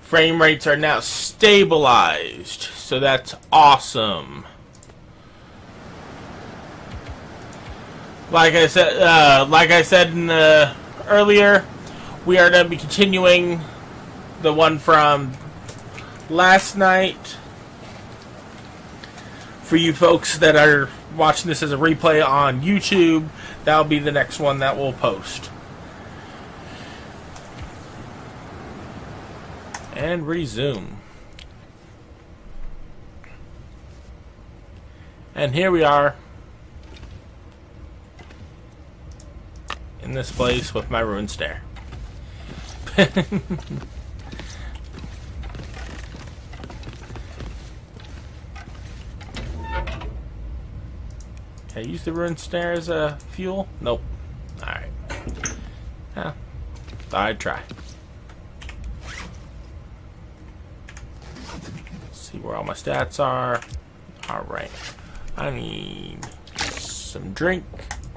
Frame rates are now stabilized, so that's awesome. Like I said in the earlier, we are going to be continuing the one from last night. For you folks that are watching this as a replay on YouTube, that'll be the next one that we'll post. And resume. And here we are in this place with my ruined stair. Can I use the ruined stair as a fuel? Nope. Alright. Yeah. Thought I'd try. Let's see where all my stats are. Alright. I need some drink.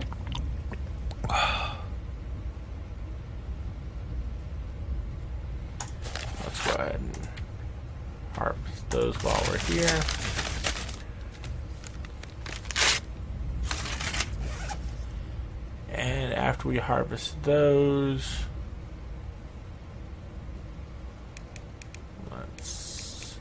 Let's go ahead and harvest those while we're here. And after we harvest those, let's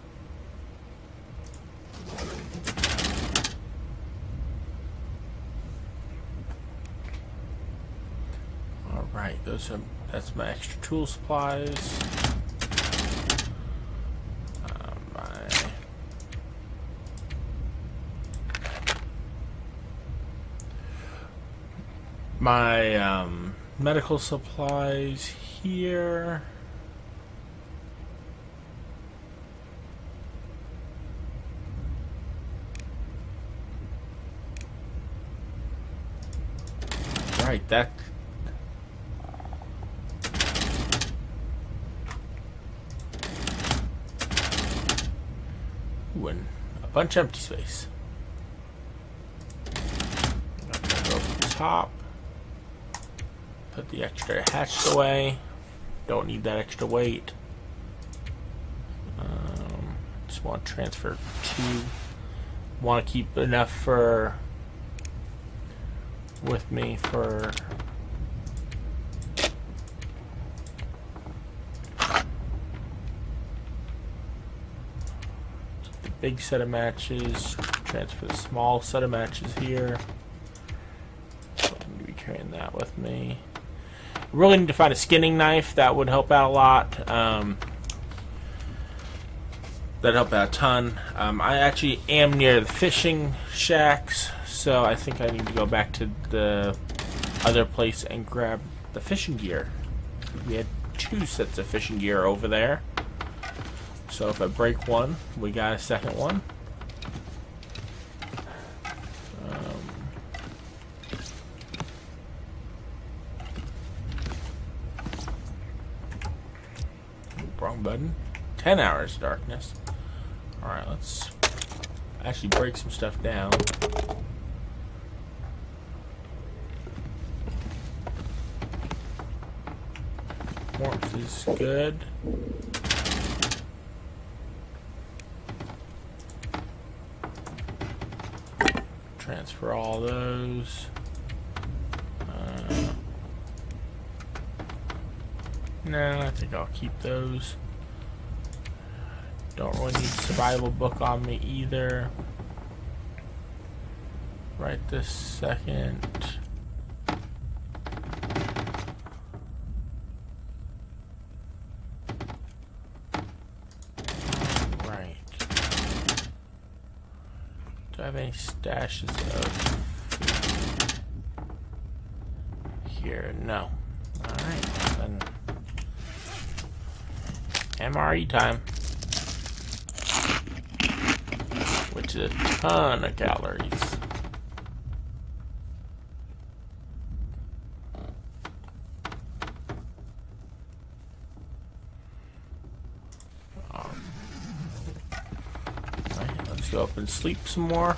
alright, that's my extra tool supplies. My medical supplies here. Right, that. Ooh, and a bunch of empty space. I'm gonna go over the top. Put the extra hatched away. Don't need that extra weight. Just want to transfer 2. Want to keep enough for with me for the big set of matches. Transfer the small set of matches here. So I'm going to be carrying that with me. Really need to find a skinning knife. That would help out a lot. That'd help out a ton. I actually am near the fishing shacks, so I think I need to go back to the other place and grab the fishing gear. We had 2 sets of fishing gear over there. So if I break one, we got a second one. Wrong button. 10 hours of darkness. Alright, let's actually break some stuff down. Warmth is good. Transfer all those. No, I think I'll keep those. Don't really need survival book on me either. Right this second. Right. Do I have any stashes of food here? No. Alright, then. MRE time. Which is a ton of calories. Alright, let's go up and sleep some more.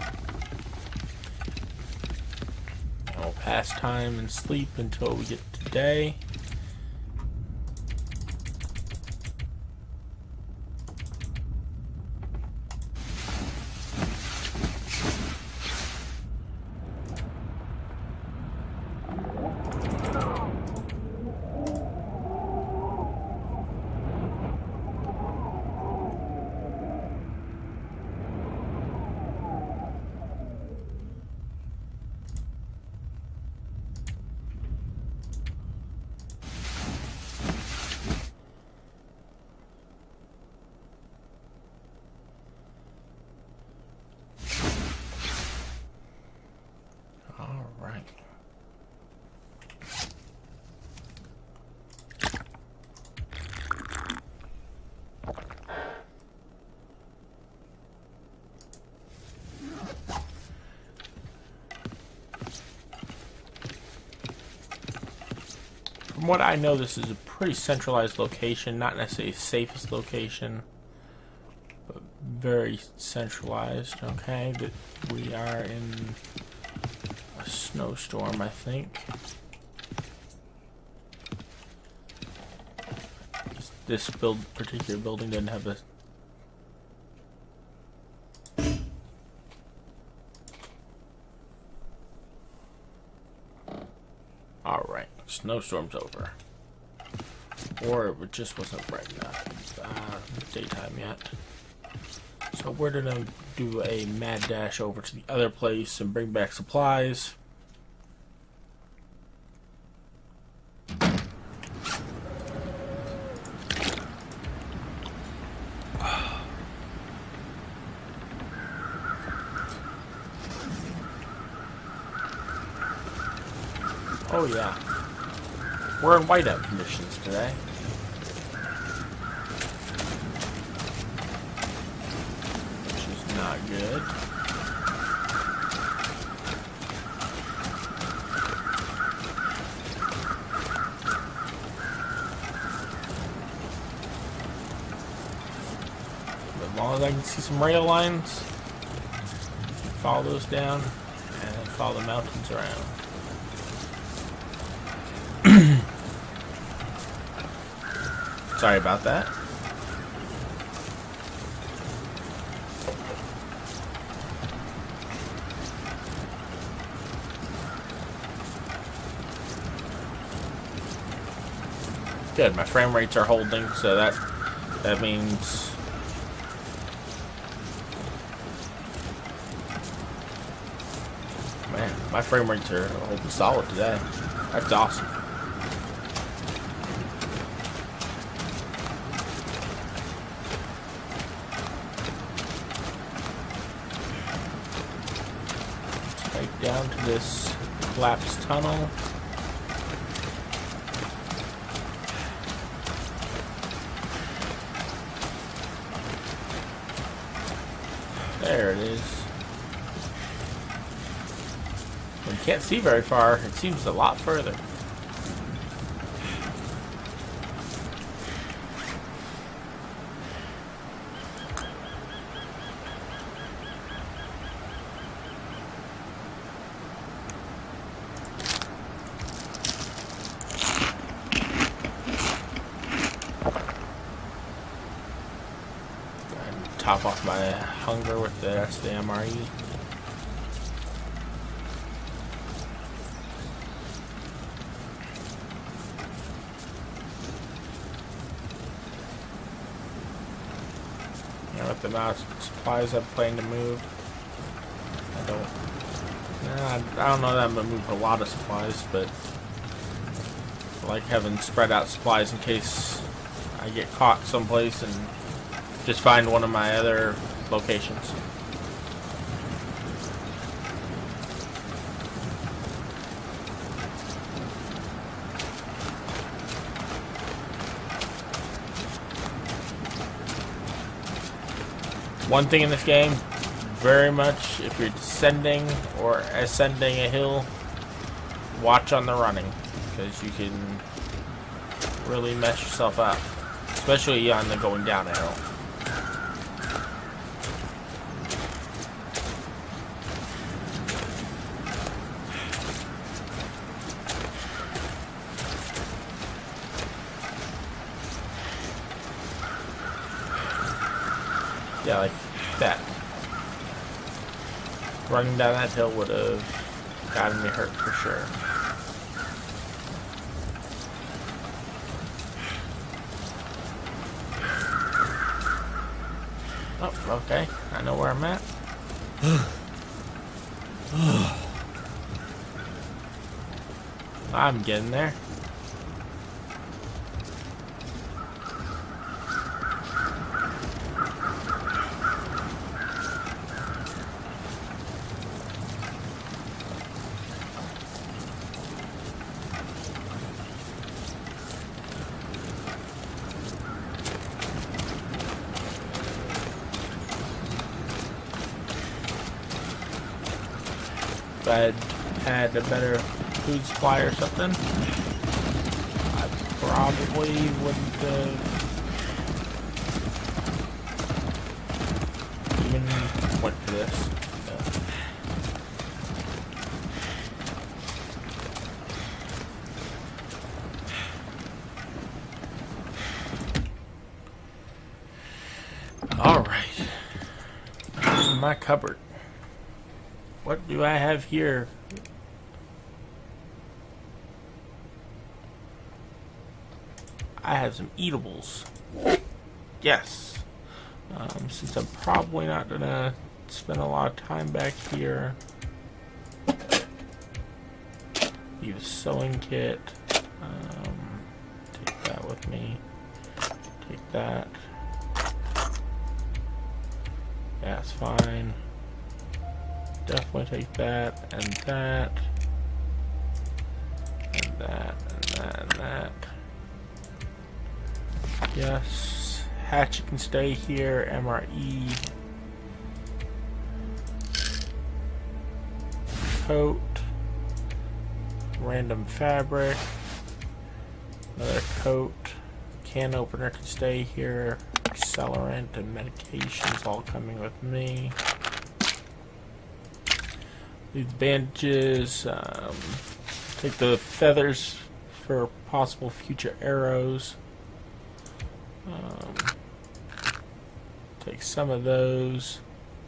And we'll pass time and sleep until we get to day. From what I know, this is a pretty centralized location, not necessarily the safest location, but very centralized. Okay, that we are in a snowstorm, I think. This particular building didn't have a... Alright, snowstorm's over. Or it just wasn't bright enough. Daytime yet. So we're gonna do a mad dash over to the other place and bring back supplies. Oh yeah, we're in whiteout conditions today. Which is not good. But as long as I can see some rail lines, follow those down and follow the mountains around. Sorry about that. Good, my frame rates are holding, so that means man, my frame rates are holding solid today. That's awesome. Down to this collapsed tunnel. There it is. When you can't see very far, it seems a lot further. Top off my hunger with the rest of the MRE. Now with the amount of supplies I'm planning to move, I don't know that I'm gonna move a lot of supplies, but I like having spread out supplies in case I get caught someplace and just find one of my other locations. One thing in this game, very much, if you're descending or ascending a hill, watch on the running, because you can really mess yourself up, especially on the going down a hill. Yeah, like that. Running down that hill would have gotten me hurt for sure. Oh, okay. I know where I'm at. I'm getting there. If I had a better food supply or something, I probably wouldn't even went for this. Alright. My cupboard. What do I have here? I have some eatables. Yes. Since I'm probably not gonna spend a lot of time back here. Need a sewing kit. Take that with me. Take that. That's fine. Definitely take that and that. And that and that and that. Yes. Hatchet can stay here. MRE. Coat. Random fabric. Another coat. Can opener can stay here. Accelerant and medications all coming with me. These bandages. Take the feathers for possible future arrows. Take some of those.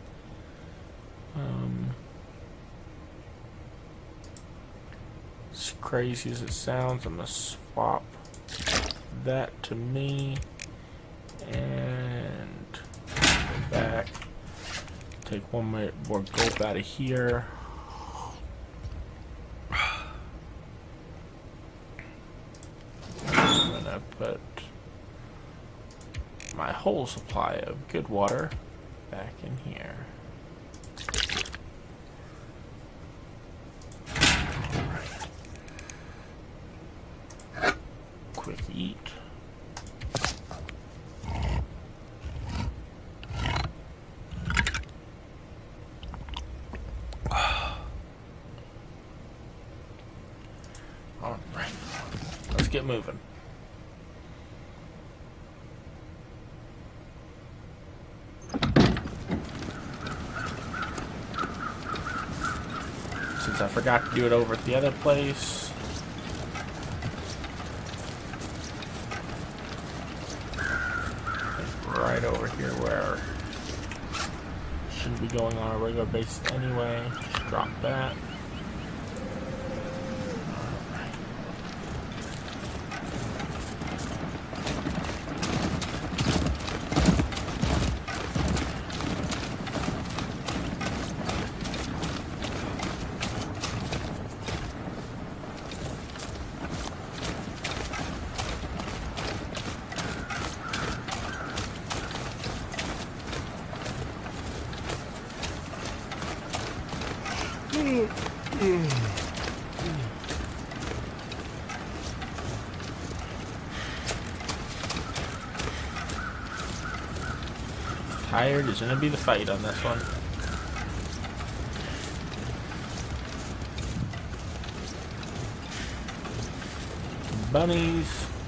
As crazy as it sounds, I'm going to swap that to me and go back. Take one more gulp out of here. I'm going to put my whole supply of good water back in here. Right. Quick eat. All right, let's get moving. Since I forgot to do it over at the other place. Right over here where shouldn't be going on a regular basis anyway. Just drop that. Tired is gonna be the fight on this one. Bunnies.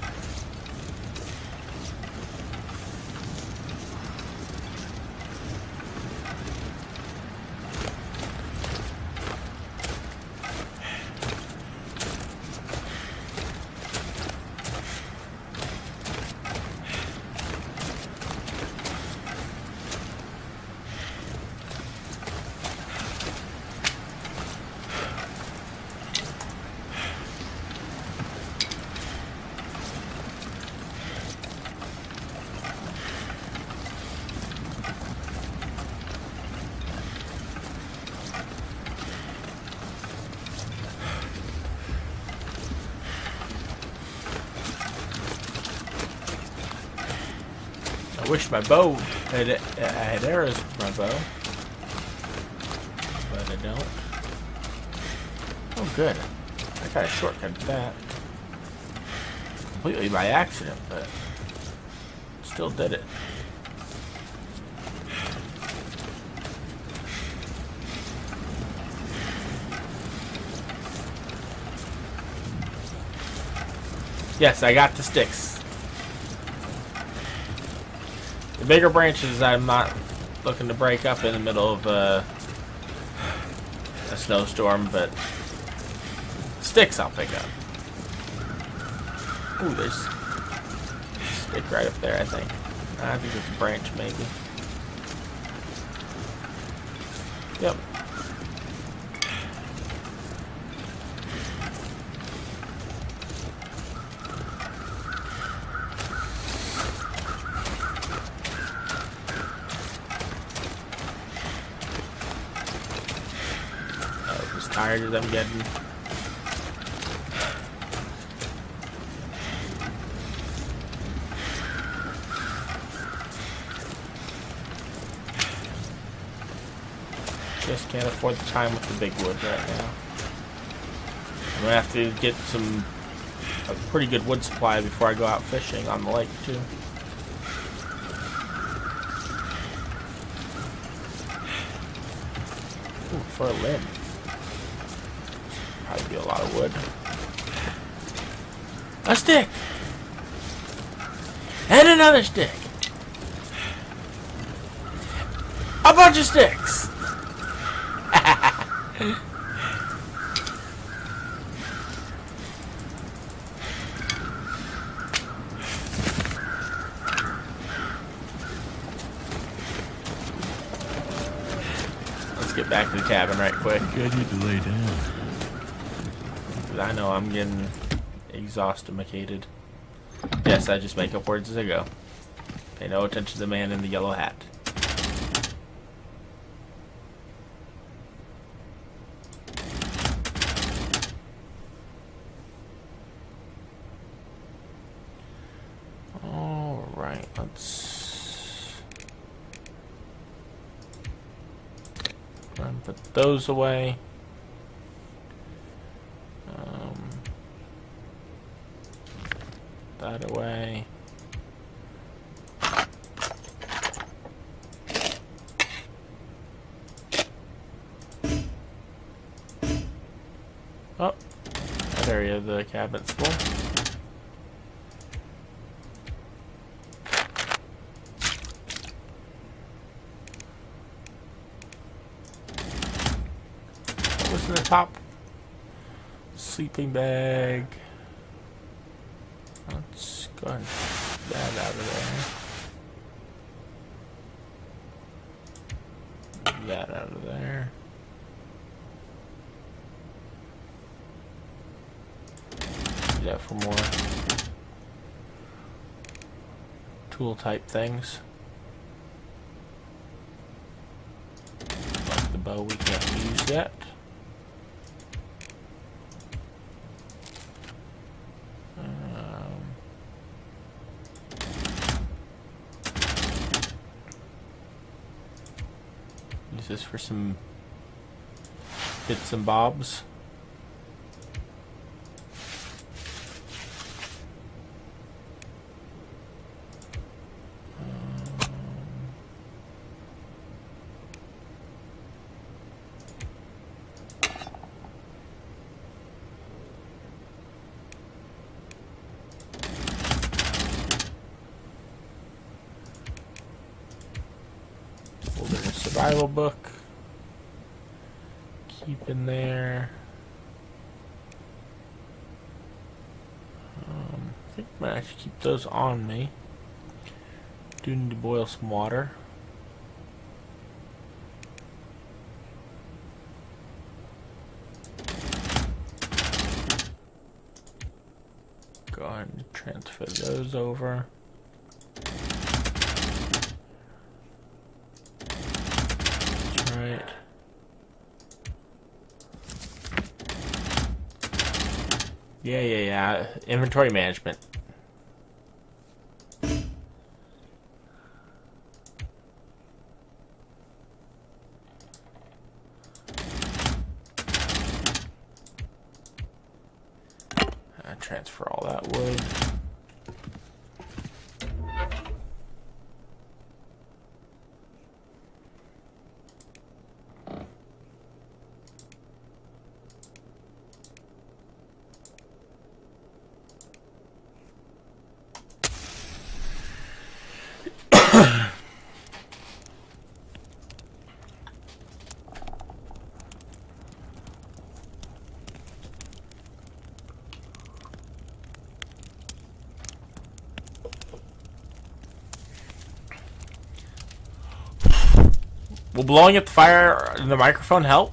I wish my bow had arrows with my bow, but I don't. Oh, good. I got a shortcut to that. Completely by accident, but still did it. Yes, I got the sticks. The bigger branches I'm not looking to break up in the middle of a snowstorm, but sticks I'll pick up. Ooh, there's a stick right up there, I think. I think it's a branch, maybe. Yep. I'm just tired of them getting. Just can't afford the time with the big wood right now. I'm gonna have to get a pretty good wood supply before I go out fishing on the lake too. Ooh, for a limb. Probably be a lot of wood. A stick! And another stick! A bunch of sticks! Let's get back to the cabin right quick. I need to lay down. I know I'm getting exhaustimated. Yes, I just make up words as I go. Pay no attention to the man in the yellow hat. Alright, let's put those away. That away. Oh, that area of the cabinet's full. What was in the top? Sleeping bag. Let's go ahead and get that out of there. Get that out of there. Do that for more tool type things. Like the bow we can't use yet. Use this for some bits and bobs. Survival book. Keep in there. I think I'm gonna actually keep those on me. Do need to boil some water. Go ahead and transfer those over. Right. Yeah. Inventory management. Transfer all that wood. Will blowing up the fire in the microphone help?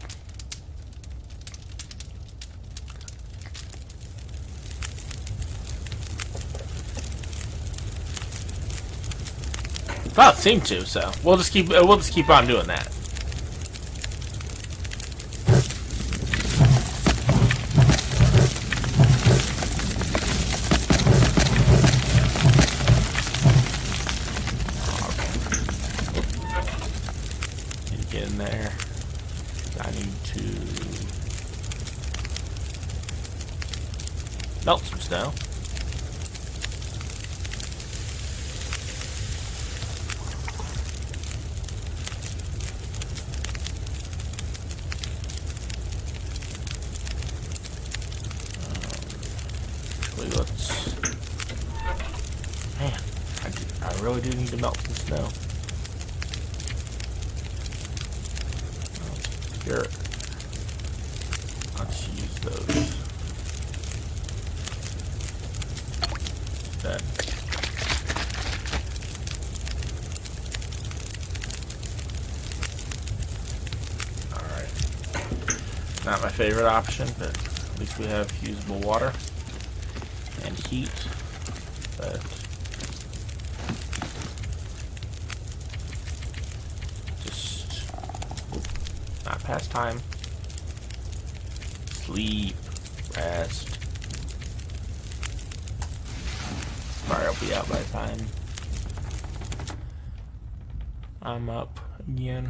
Well, it seemed to, so we'll just keep on doing that. Need to get in there. I need to melt some snow. Man, I really do need to melt some snow. Here, let's use those. That. All right. Not my favorite option, but at least we have usable water and heat. But just not past time. Sleep, rest. Fire will be out by the time I'm up again.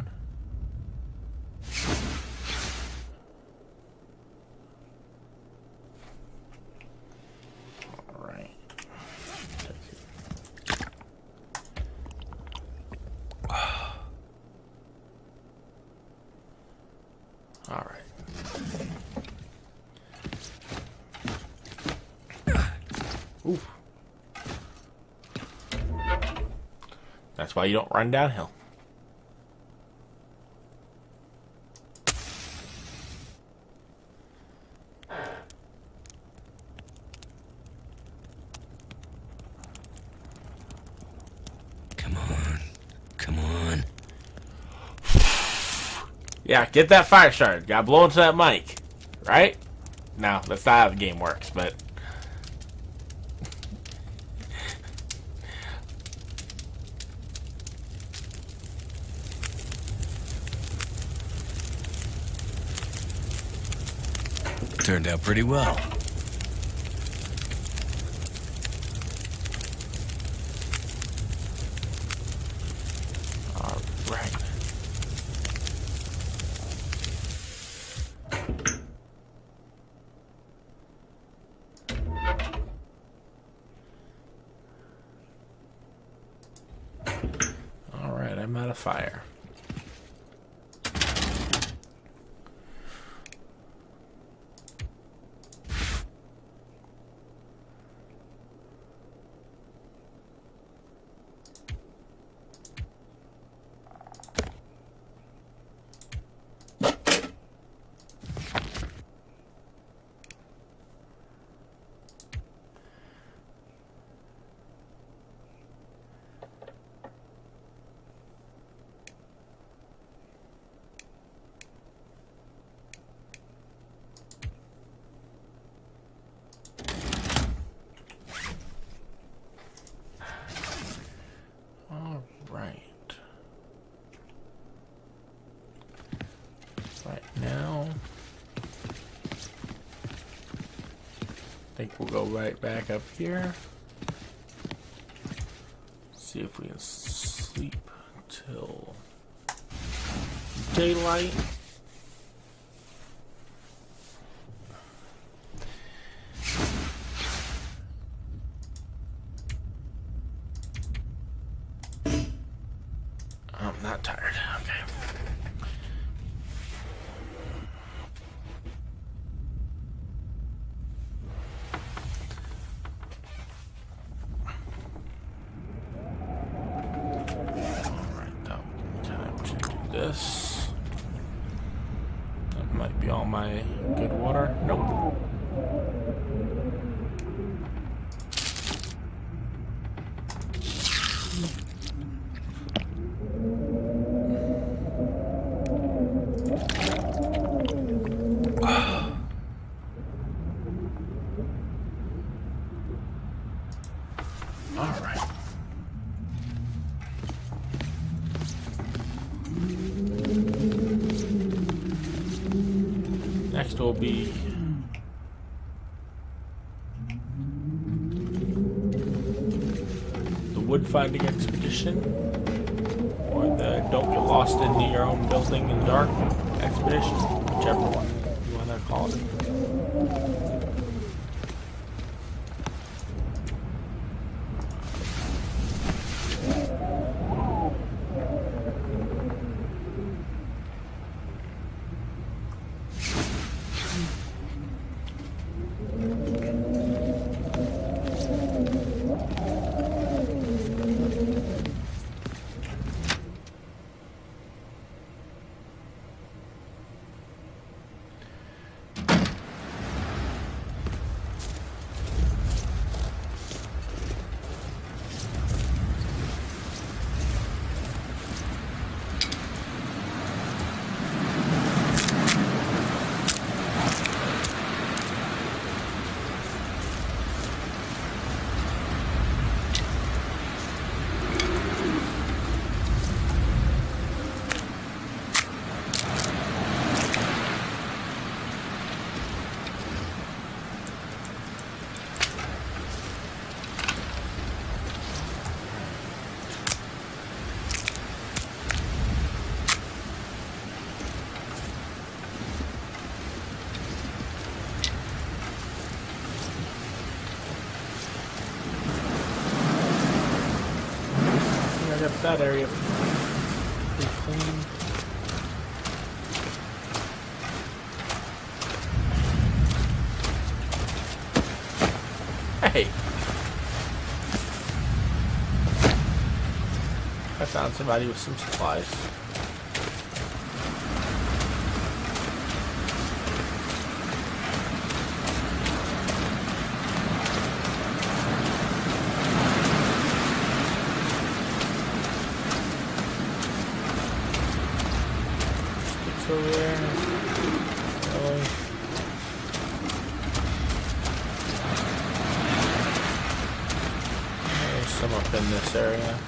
Ooh. That's why you don't run downhill. Come on. Come on. Yeah, get that fire started. Gotta blow into that mic. Right? No, that's not how the game works, but Turned out pretty well. all right. All right, I'm out of fire. Right now, I think we'll go right back up here. See if we can sleep till daylight. I'm not tired. Okay. This. That might be all my good water. Nope. next will be the wood finding expedition, or the don't get lost in your own building in the dark expedition, whichever one you want to call it. That area pretty clean. Hey! I found somebody with some supplies. Over there. Really? There's some up in this area.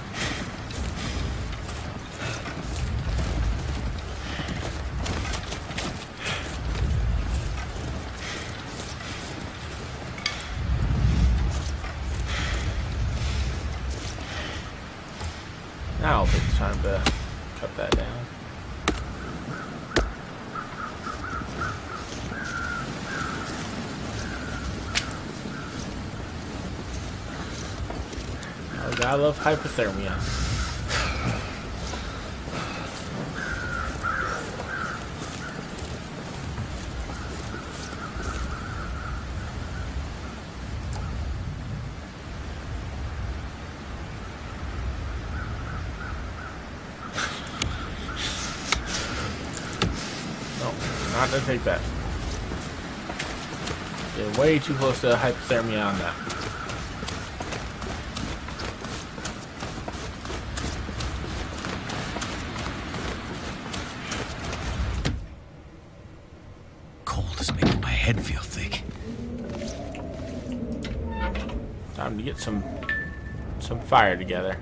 Now it's time to cut that down. I love hypothermia. No, not gonna take that. Get way too close to hypothermia on that. Head feel thick. Time to get some fire together.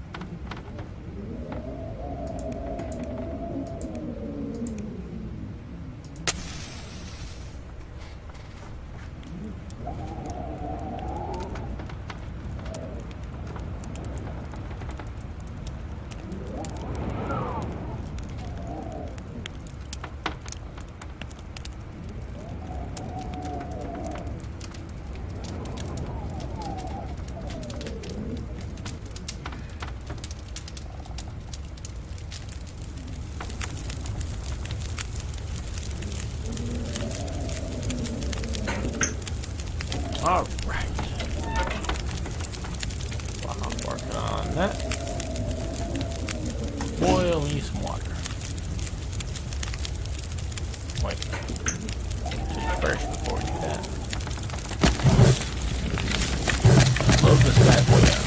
All right. While I'm working on that, boil me some water. Wait. See first before we do that. Load this bad boy up.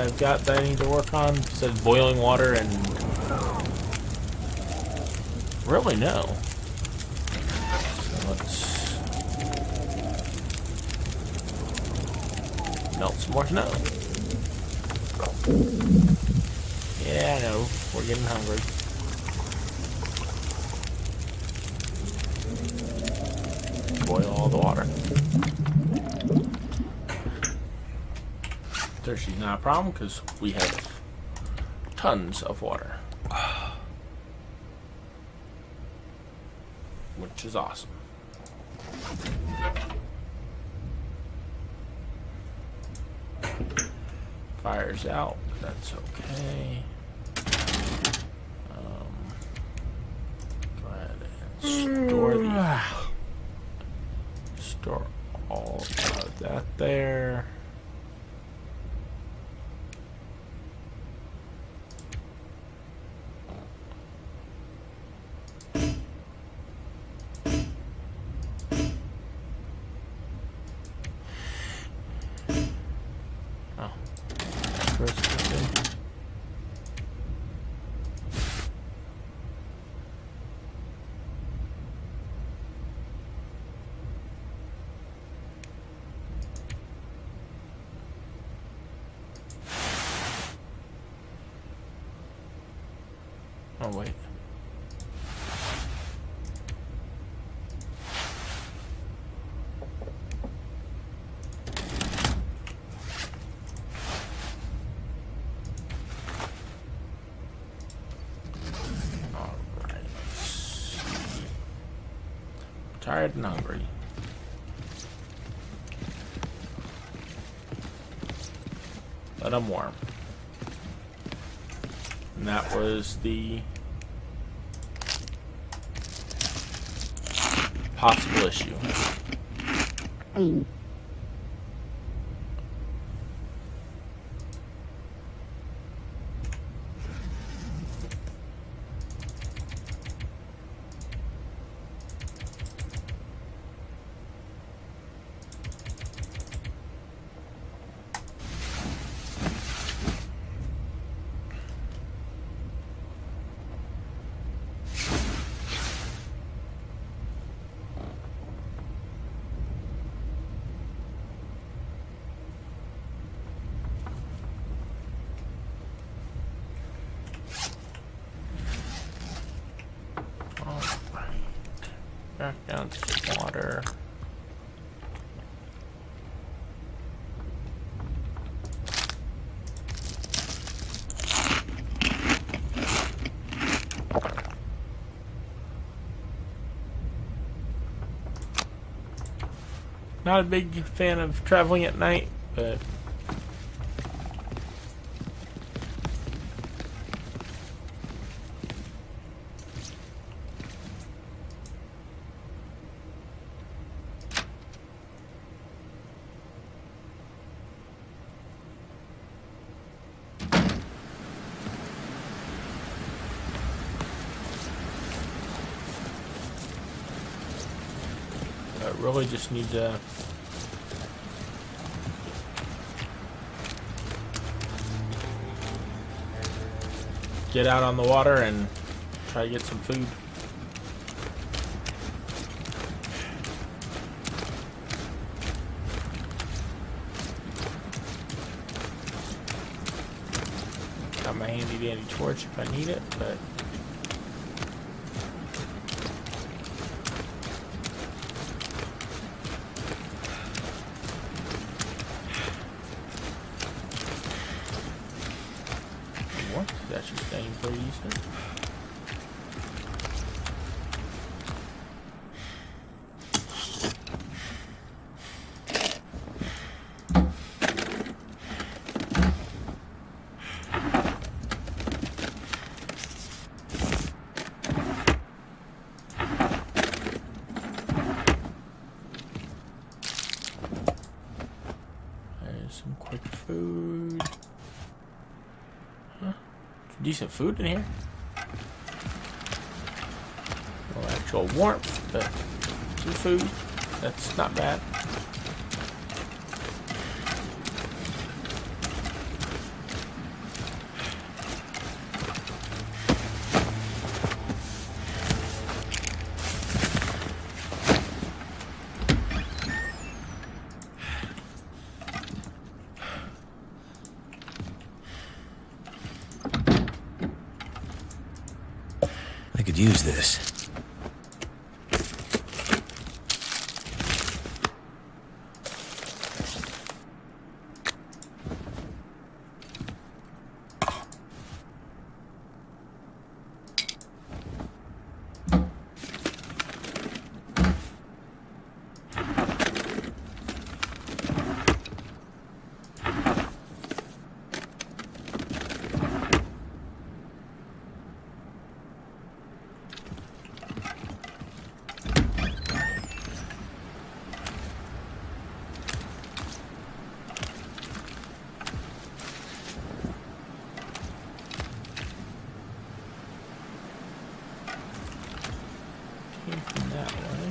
I've got that I need to work on? It says boiling water and... Really, no. So let's... melt some more snow. Yeah, I know. We're getting hungry. Boil all the water. Thirsty's not a problem because we have tons of water. Which is awesome. Fire's out, but that's okay. Go ahead and store all of that there. Oh, wait. Alright. Tired and hungry. But I'm warm. And that was the possible issue. Back down to some water. Not a big fan of traveling at night, but I really just need to get out on the water and try to get some food. Got my handy dandy torch if I need it, but that's just staying pretty decent. There's some quick food. Huh? Decent food in here. No actual warmth, but some food. That's not bad. could use this. That way.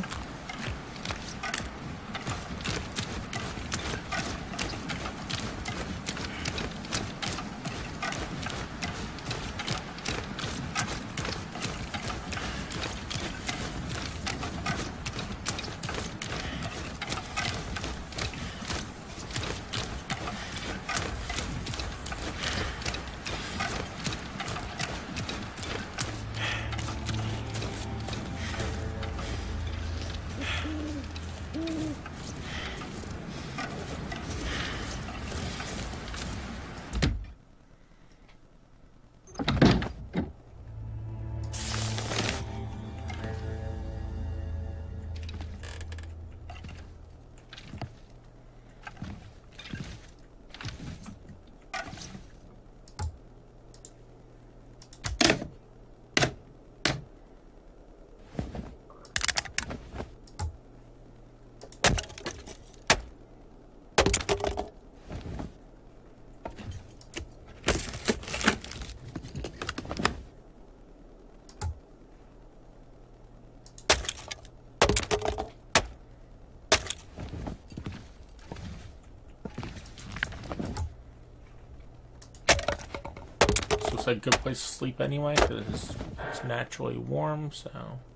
It's a good place to sleep anyway because it's naturally warm, so.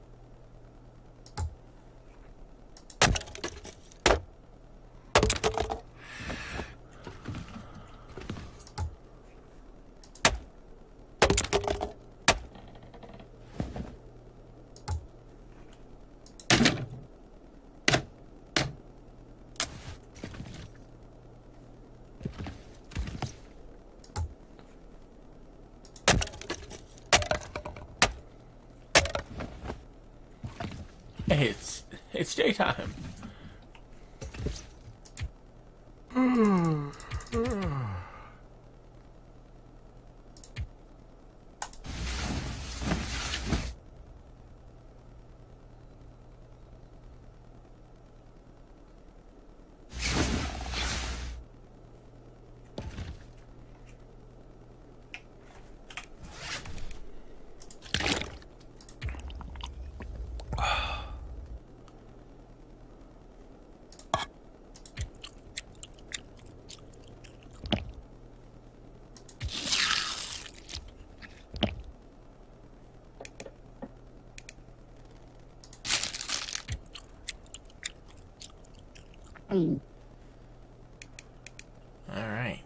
Hey, it's daytime. Alright.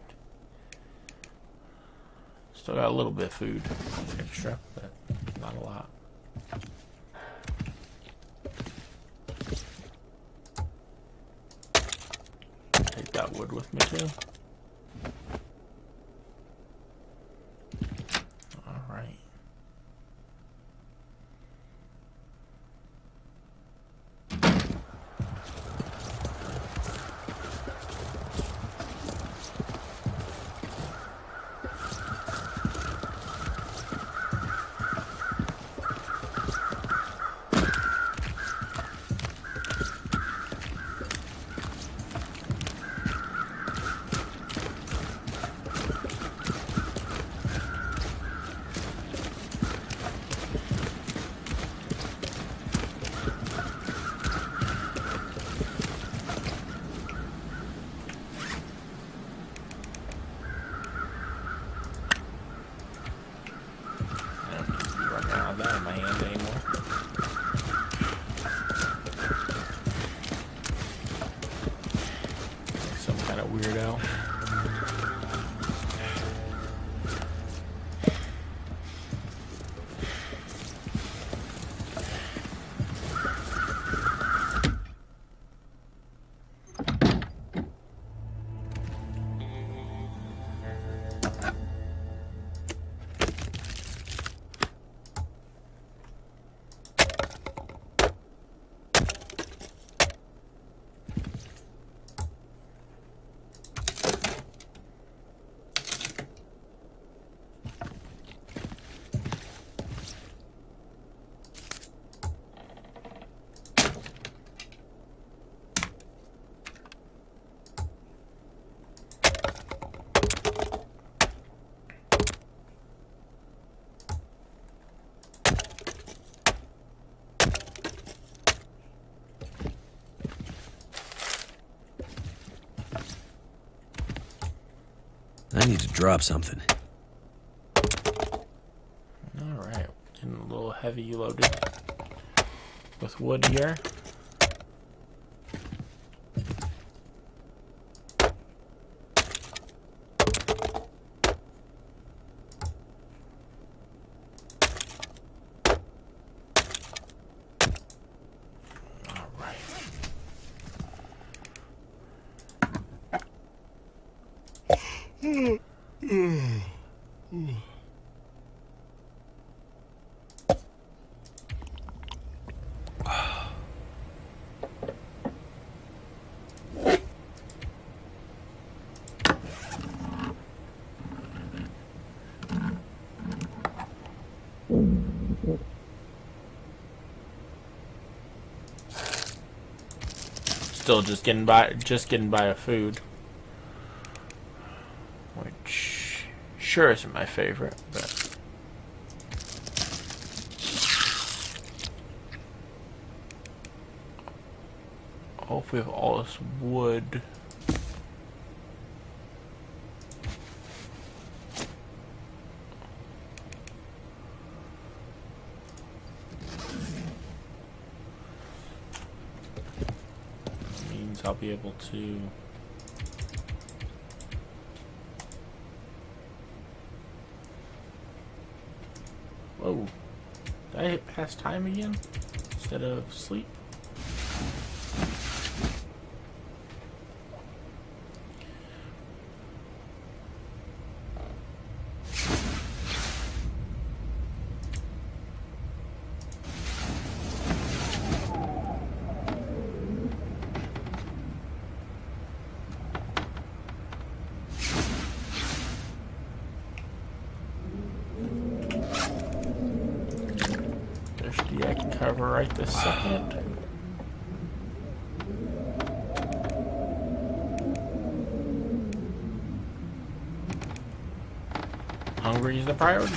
Still got a little bit of food extra, but not a lot. Take that wood with me too. Alright. That in my hand anymore. Like some kind of weirdo. I need to drop something. Alright, getting a little heavy loaded with wood here. Still just getting by a food, which sure isn't my favorite, but hopefully with all this wood. I'll be able to whoa, did I hit past time again instead of sleep? I can cover right this second. Hungry is the priority.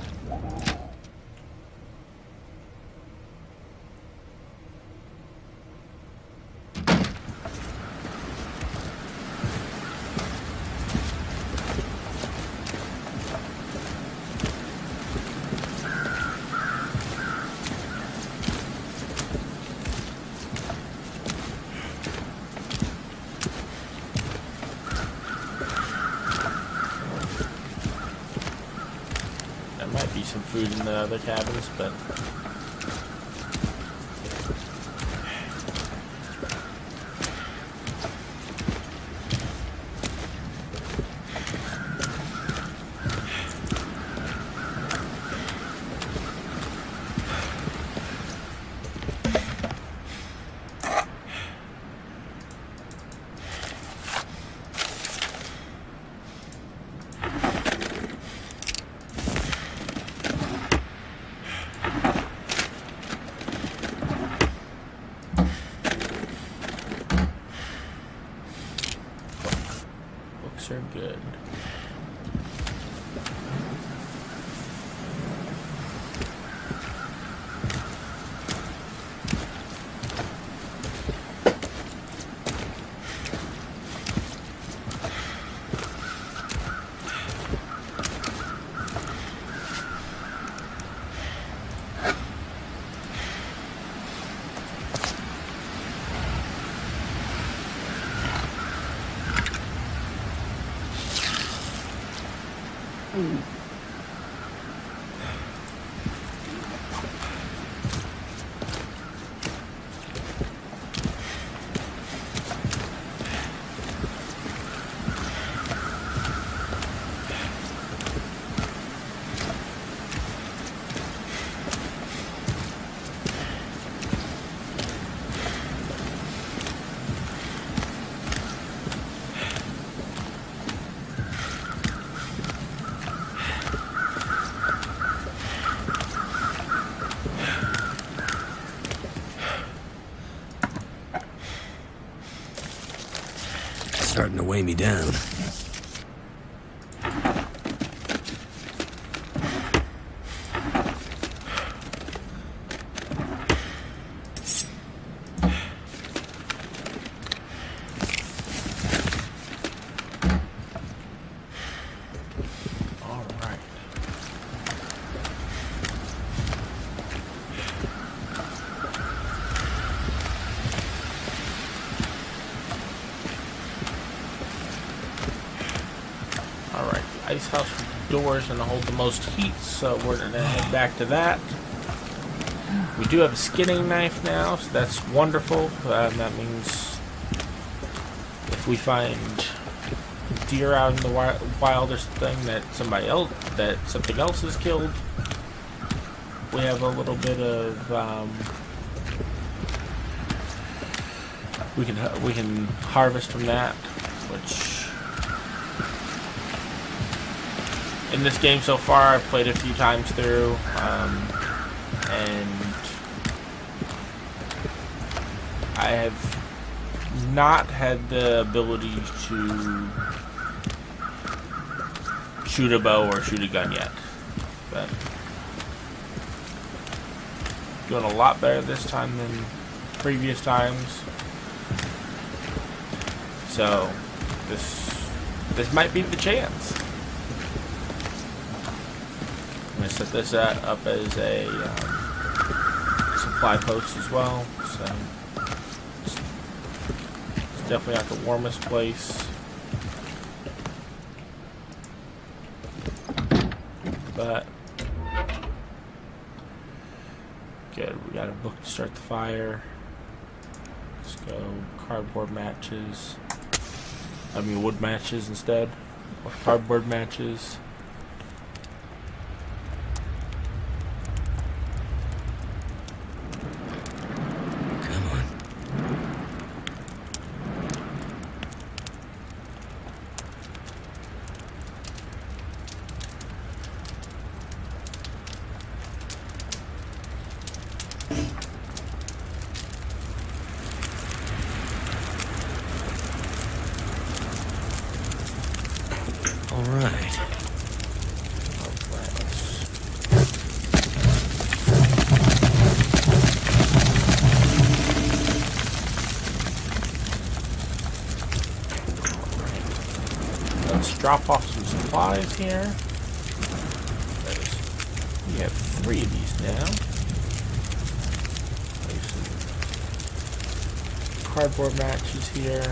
Might be some food in the other cabins, but are good. Starting to weigh me down. ice house with doors and to hold the most heat, so we're gonna head back to that. We do have a skinning knife now, so that's wonderful. That means if we find deer out in the wild or something that something else has killed, we have a little bit of we can harvest from that, which in this game so far I've played a few times through, and I have not had the ability to shoot a bow or shoot a gun yet, but doing a lot better this time than previous times. So this might be the chance. I'm gonna set this up as a supply post as well. So it's definitely not the warmest place, but good. We got a book to start the fire. Let's go cardboard matches. I mean wood matches instead, or cardboard matches. Come on. All right. Let's drop off some supplies here. We have 3 of these now. There's some cardboard matches here.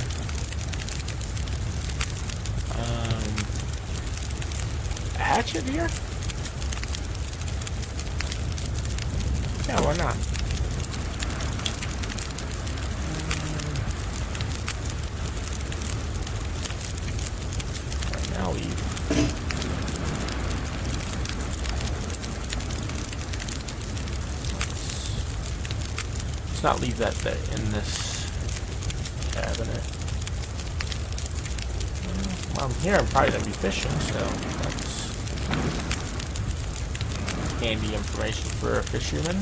A hatchet here? Yeah, why not? Right now leave. Let's not leave that there in this cabinet. Well, I'm here, I'm probably going to be fishing, so that's handy information for a fisherman.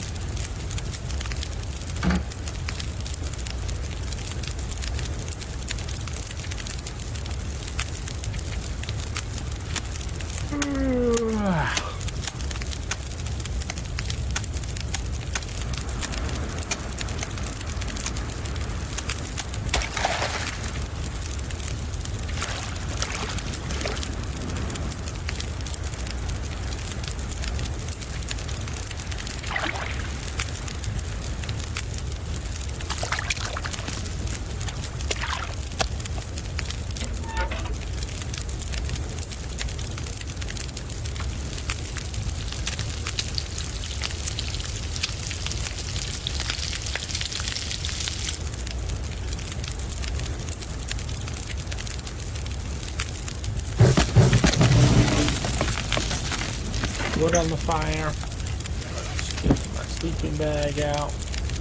Wood on the fire. Let's get my sleeping bag out.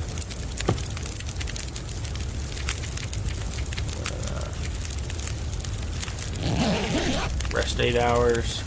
Rest 8 hours.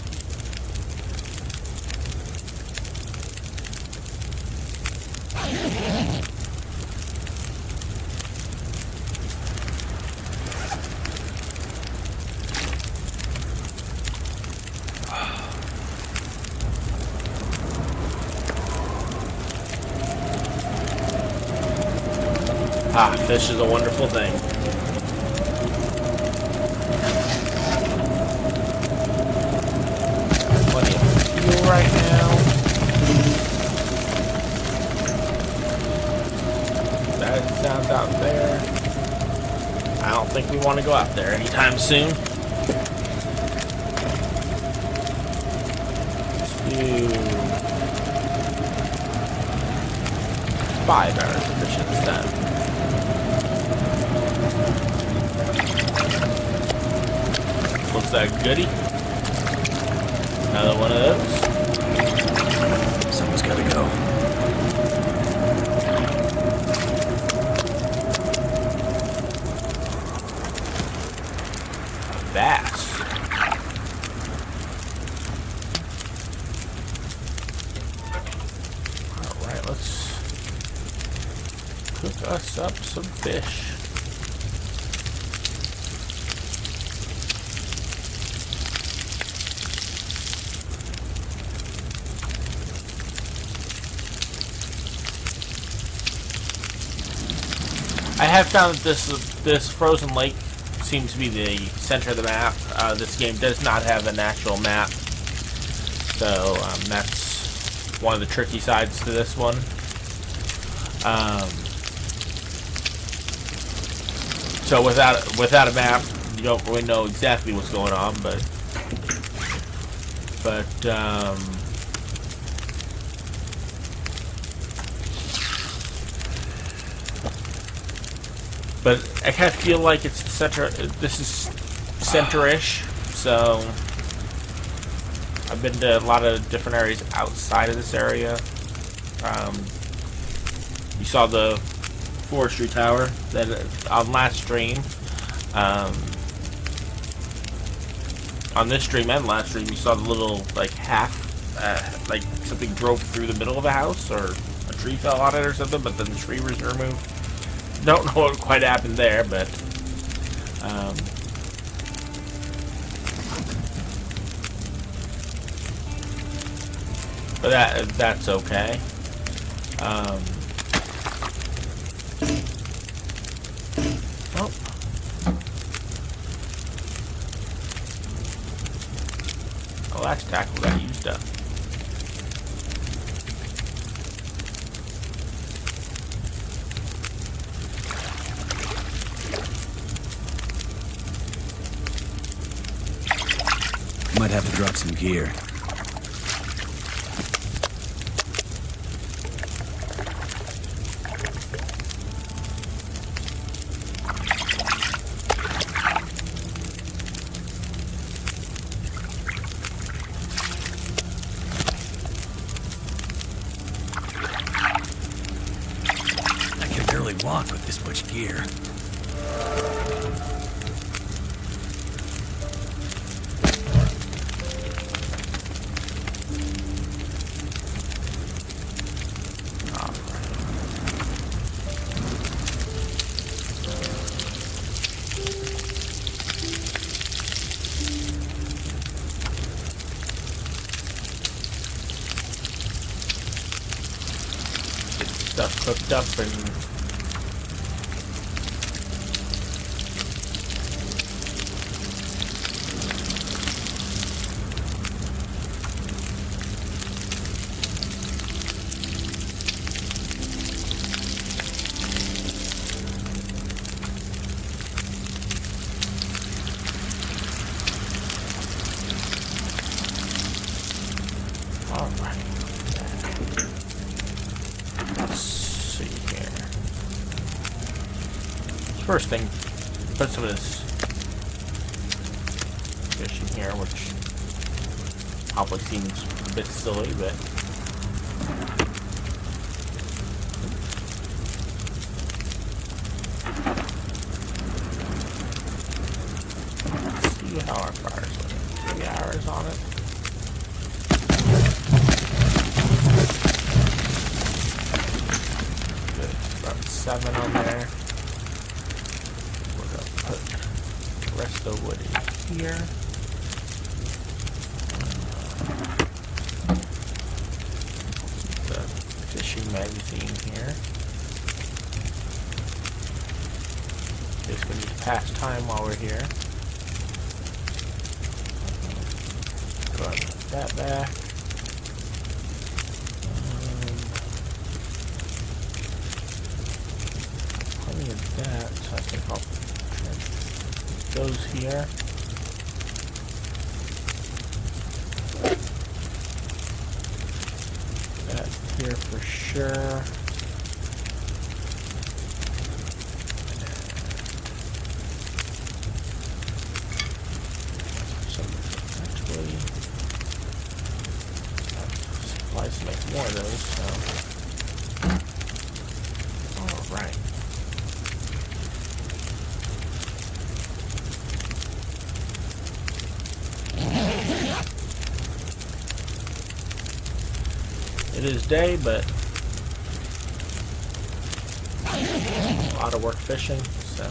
Ah, fish is a wonderful thing. Plenty of fuel right now. That sounds out there. I don't think we want to go out there anytime soon. do 5 hours of fishing instead. Looks like a goodie. Another one of those. Someone's gotta go. Bass. Alright, let's cook us up some fish. I have found that this frozen lake seems to be the center of the map. This game does not have an actual map, so that's one of the tricky sides to this one. So without a map, you don't really know exactly what's going on, but I kind of feel like it's the center. This is center-ish, so I've been to a lot of different areas outside of this area. You saw the forestry tower that on last stream. On this stream and last stream, you saw the little like like something drove through the middle of a house, or a tree fell on it or something, but then the tree was removed. Don't know what quite happened there, but that's okay. Oh, that's tackle got used up. Might have to drop some gear. I can barely walk with this much gear. Stuff cooked up and first thing, put some of this fish in here, which probably seems a bit silly, but let's see how our fire's looking. 3 hours on it. Good, about 7 on there. Rest of the wood in here. The fishing magazine here. Just gonna need to pass time while we're here. Go ahead and put that back. Plenty of that, so I think I'll those here. here for sure. Supplies to make more of those, so. Alright. It is day, but a lot of work fishing, so.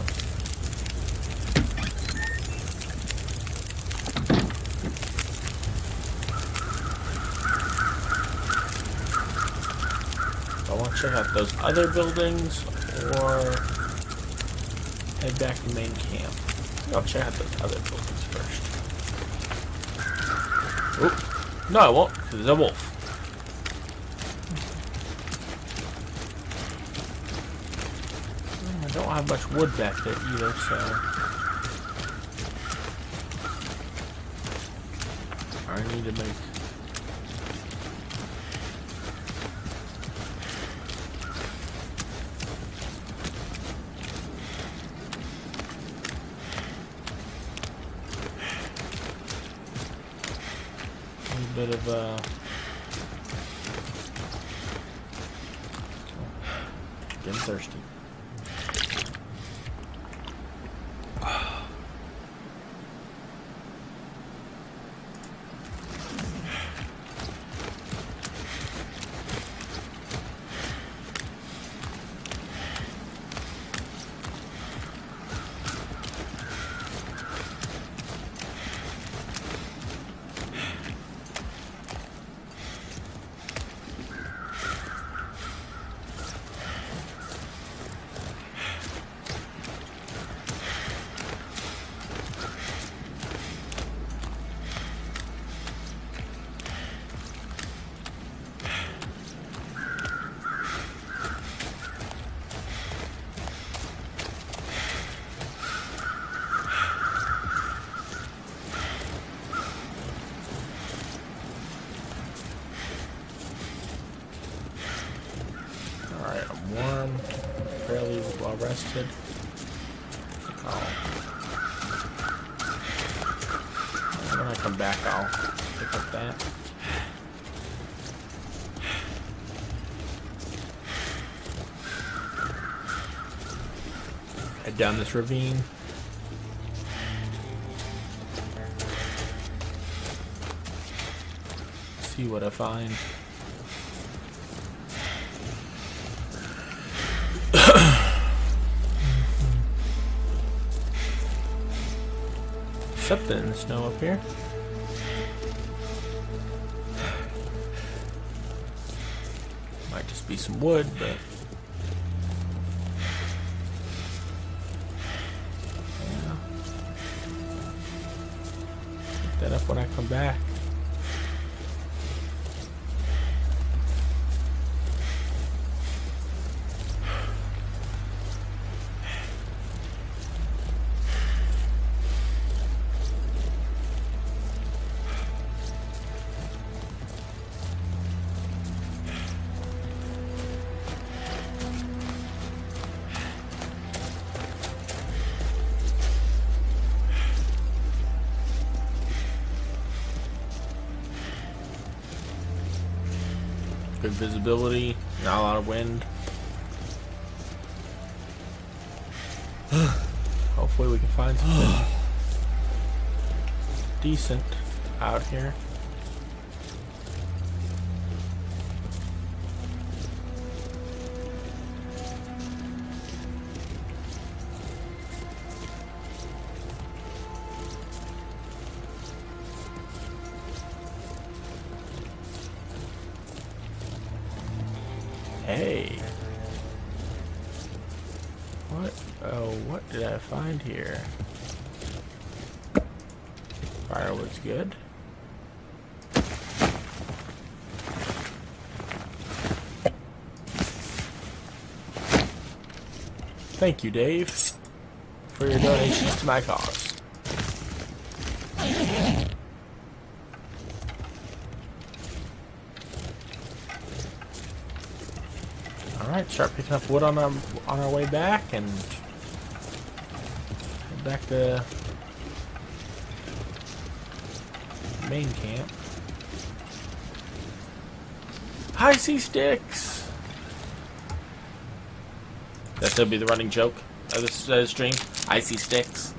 I want to check out those other buildings or head back to main camp. I'll check out those other buildings first. Oop. No, I won't, because there's a wolf. I don't have much wood back there either, so I need to make a bit of getting thirsty. Warm, fairly well rested. When I come back, I'll pick up that. Head down this ravine. See what I find. Something in the snow up here. Might just be some wood, but yeah. Pick that up when I come back. Good visibility, not a lot of wind. Hopefully we can find something decent out here. Hey, what? Oh, what did I find here? Firewood's good. Thank you, Dave, for your donations to my cause. Alright, start picking up wood on our way back and head back to main camp. High sea sticks! That'll be the running joke of this stream. Icy sticks.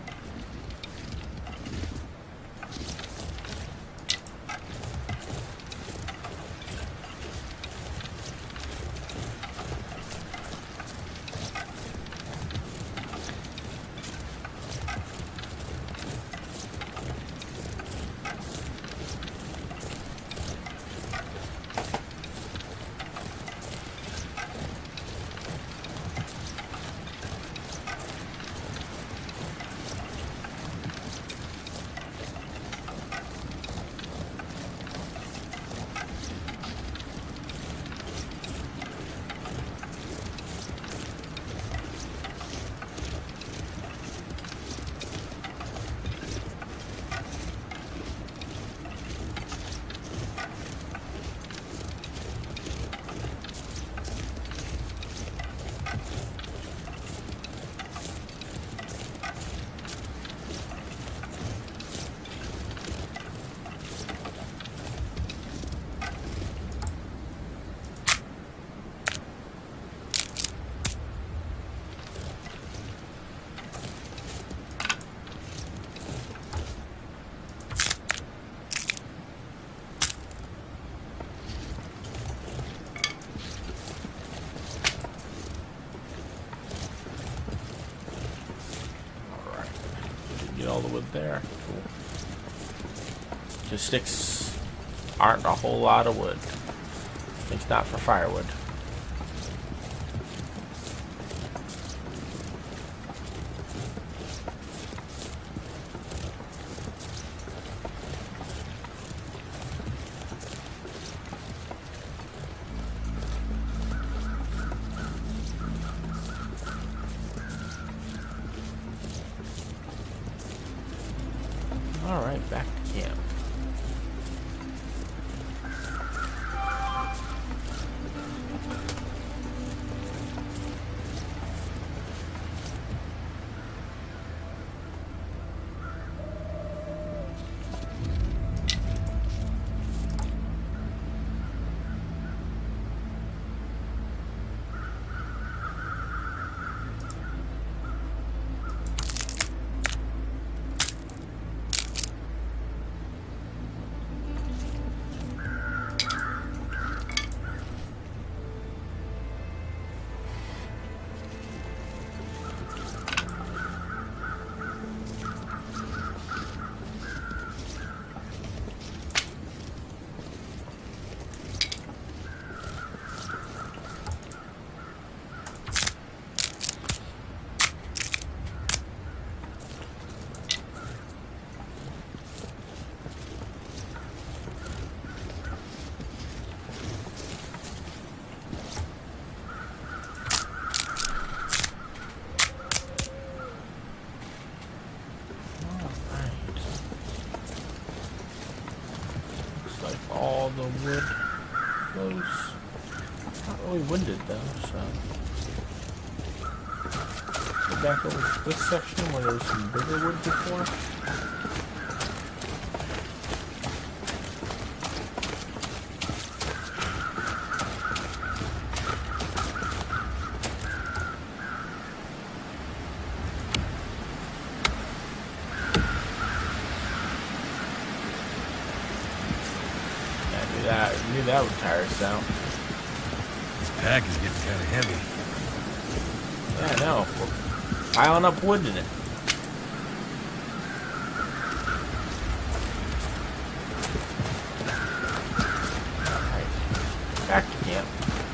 All the wood there. Cool. Just sticks aren't a whole lot of wood. At least not for firewood. Alright, back to camp. All the wood close. Not really winded though, so go back over to this section where there was some bigger wood before. I knew that would tire us out. This pack is getting kind of heavy. Yeah, I know. We're piling up wood in it. Alright. Back to camp.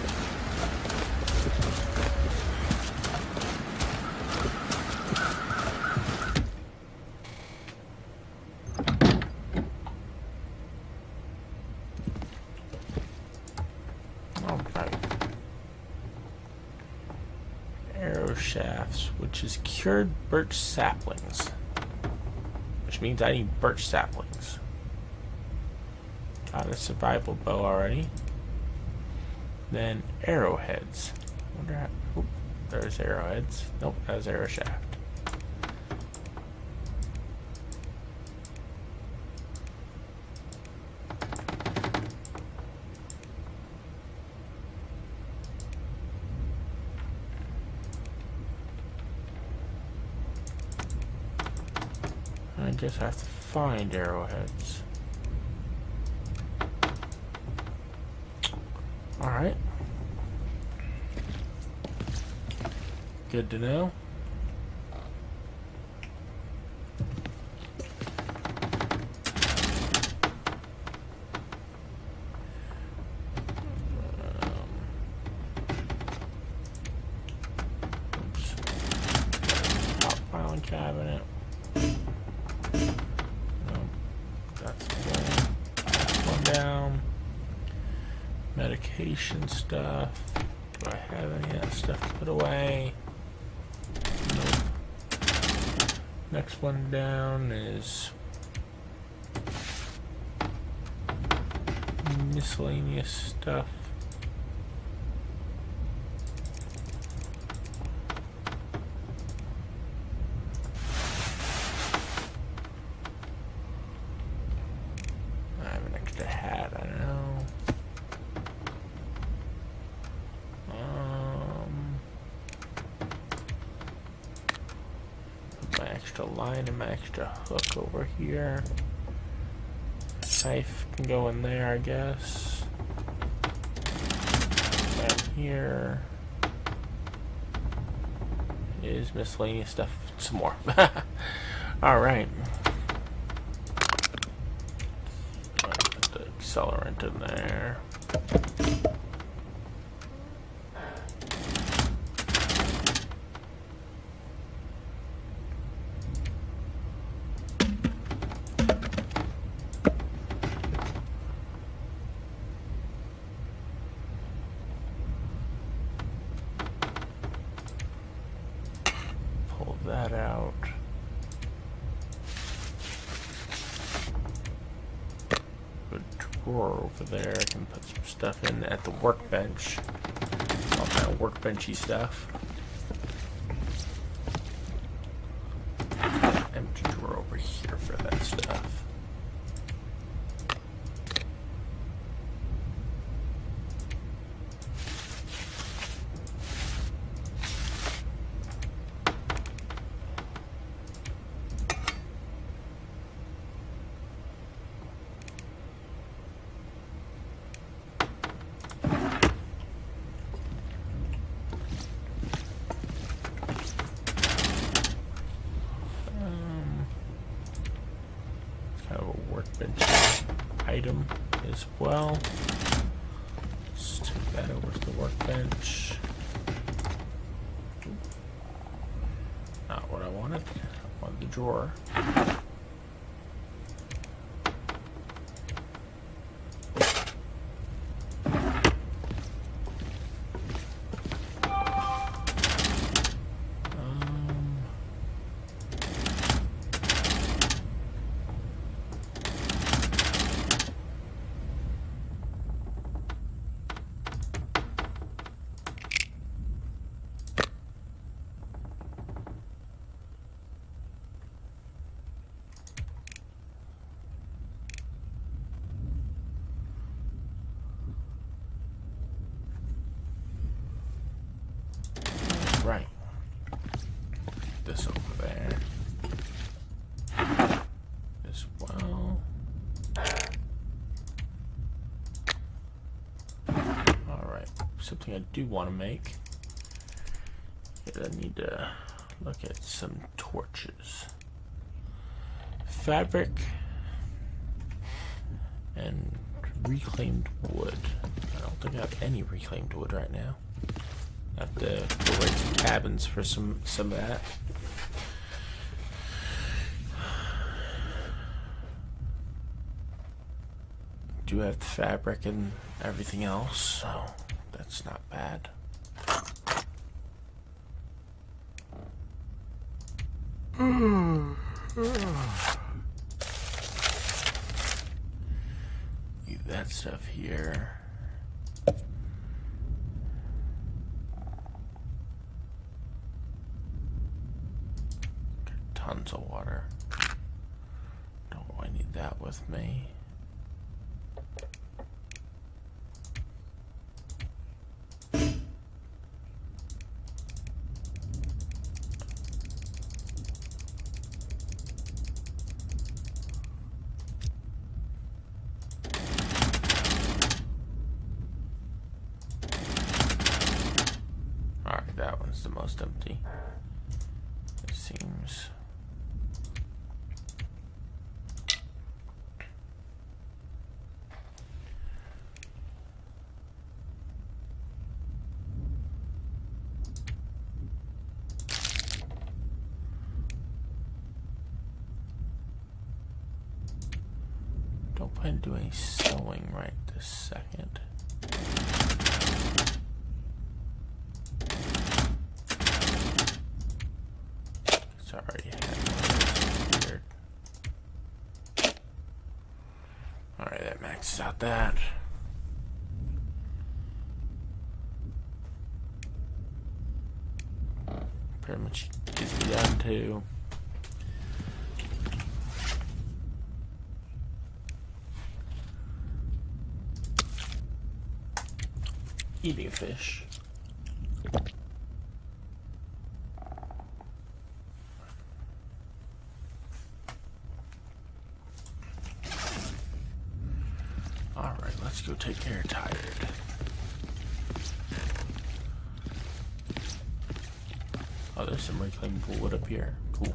Arrow shafts, which is cured birch saplings, which means I need birch saplings. Got a survival bow already. Then arrowheads. Wonder how, oop, there's arrowheads. Nope, that was arrow shaft. I guess I have to find arrowheads. Alright. Good to know. Oops. Top filing cabinet. That's one down. Medication stuff. Do I have any of that stuff to put away? Nope. Next one down is miscellaneous stuff. I have an extra hat, I know. My extra line and my extra hook over here. Knife can go in there, I guess. Down here is miscellaneous stuff. Some more. Alright. Put the accelerant in there. Pull that out. Good drawer over there. I can put some stuff in at the workbench. All kind of workbenchy stuff. Empty drawer over here for that stuff. Kind of a workbench item as well. Let's take that over to the workbench. Not what I wanted. I wanted the drawer. Right. This over there. As well. Alright. Something I do want to make. I need to look at some torches. Fabric and reclaimed wood. I don't think I have any reclaimed wood right now. I have to go write some cabins for some of that. Do have the fabric and everything else, so that's not bad. Leave that stuff here. tons of water. Don't really need that with me. Alright, that one's the most empty. It seems. Don't plan to do any sewing right this second. Sorry, weird. Alright, that maxes out that. Pretty much gets me down to eating fish. Alright, let's go take care of Tired. Oh, there's some reclaimable wood up here. Cool.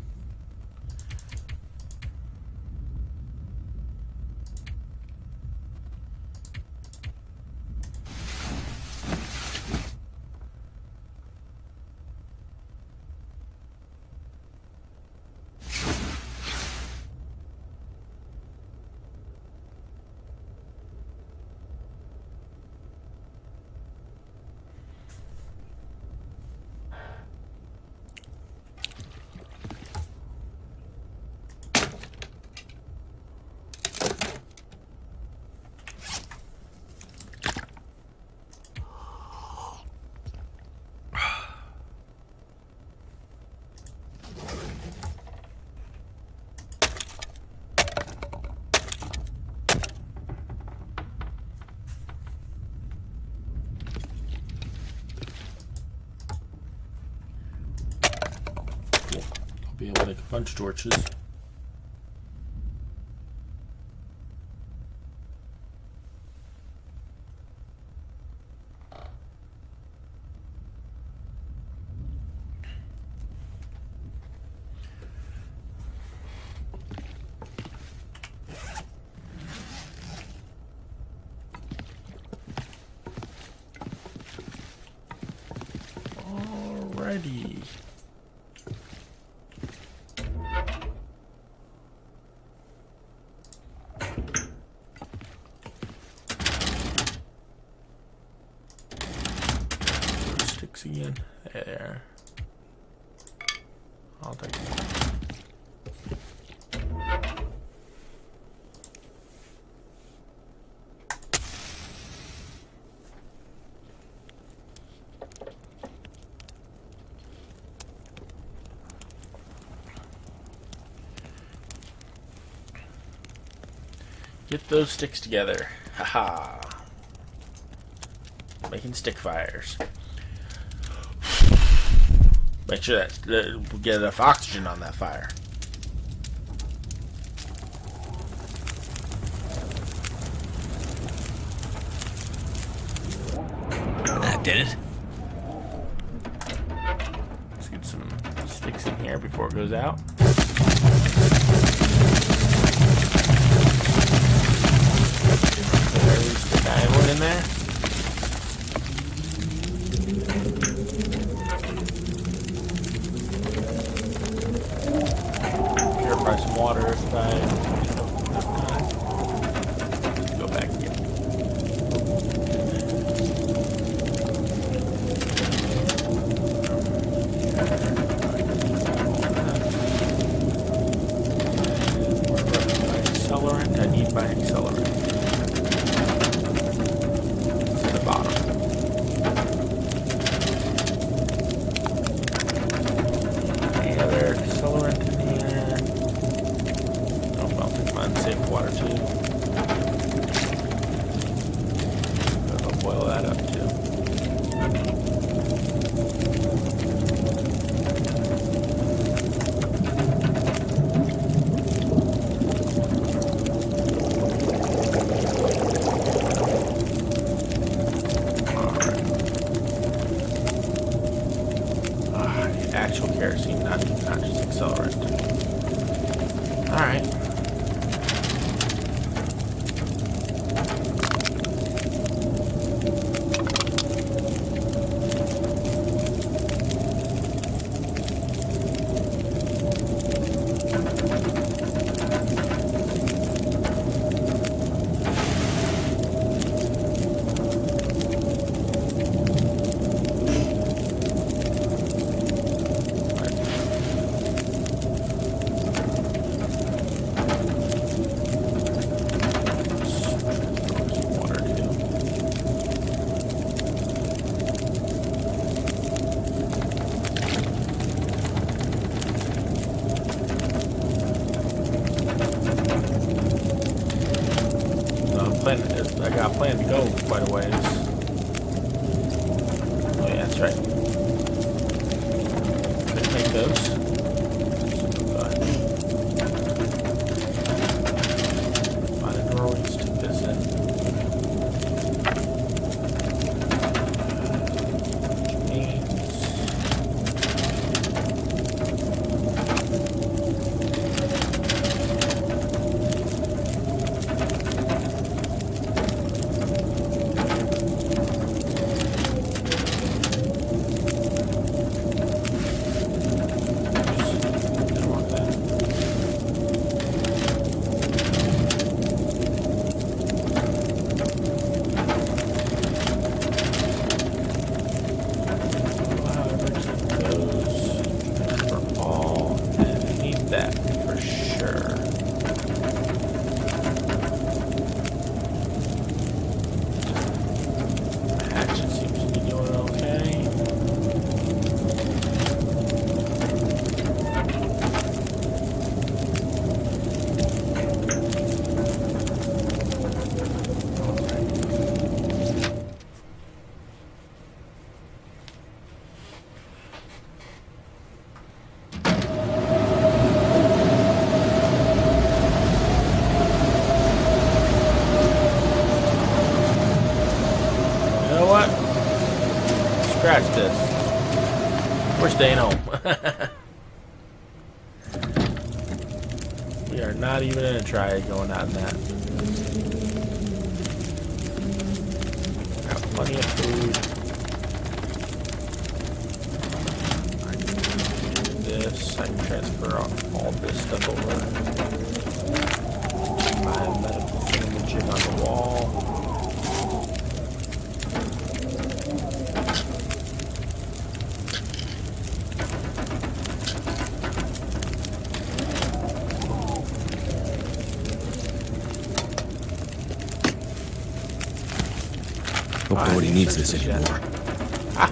Be able to make a bunch of torches. Alrighty. Again. There. I'll take one. Get those sticks together. Haha. Making stick fires. Make sure that we get enough oxygen on that fire. That did it. Let's get some sticks in here before it goes out. There's the diamond in there. Purify some water if I go back again. Accelerant. I need my accelerant. actual kerosene, not just accelerant. Alright. I got a plan to go quite a ways. Oh yeah, that's right. Couldn't make those. So find a doorway, stick this in. Scratch this. We're staying home. We are not even gonna try going out in that. Got plenty of food. I can do this. I can transfer all this stuff over. My medical thingamajig on the wall. Hope nobody needs this anymore. Ah.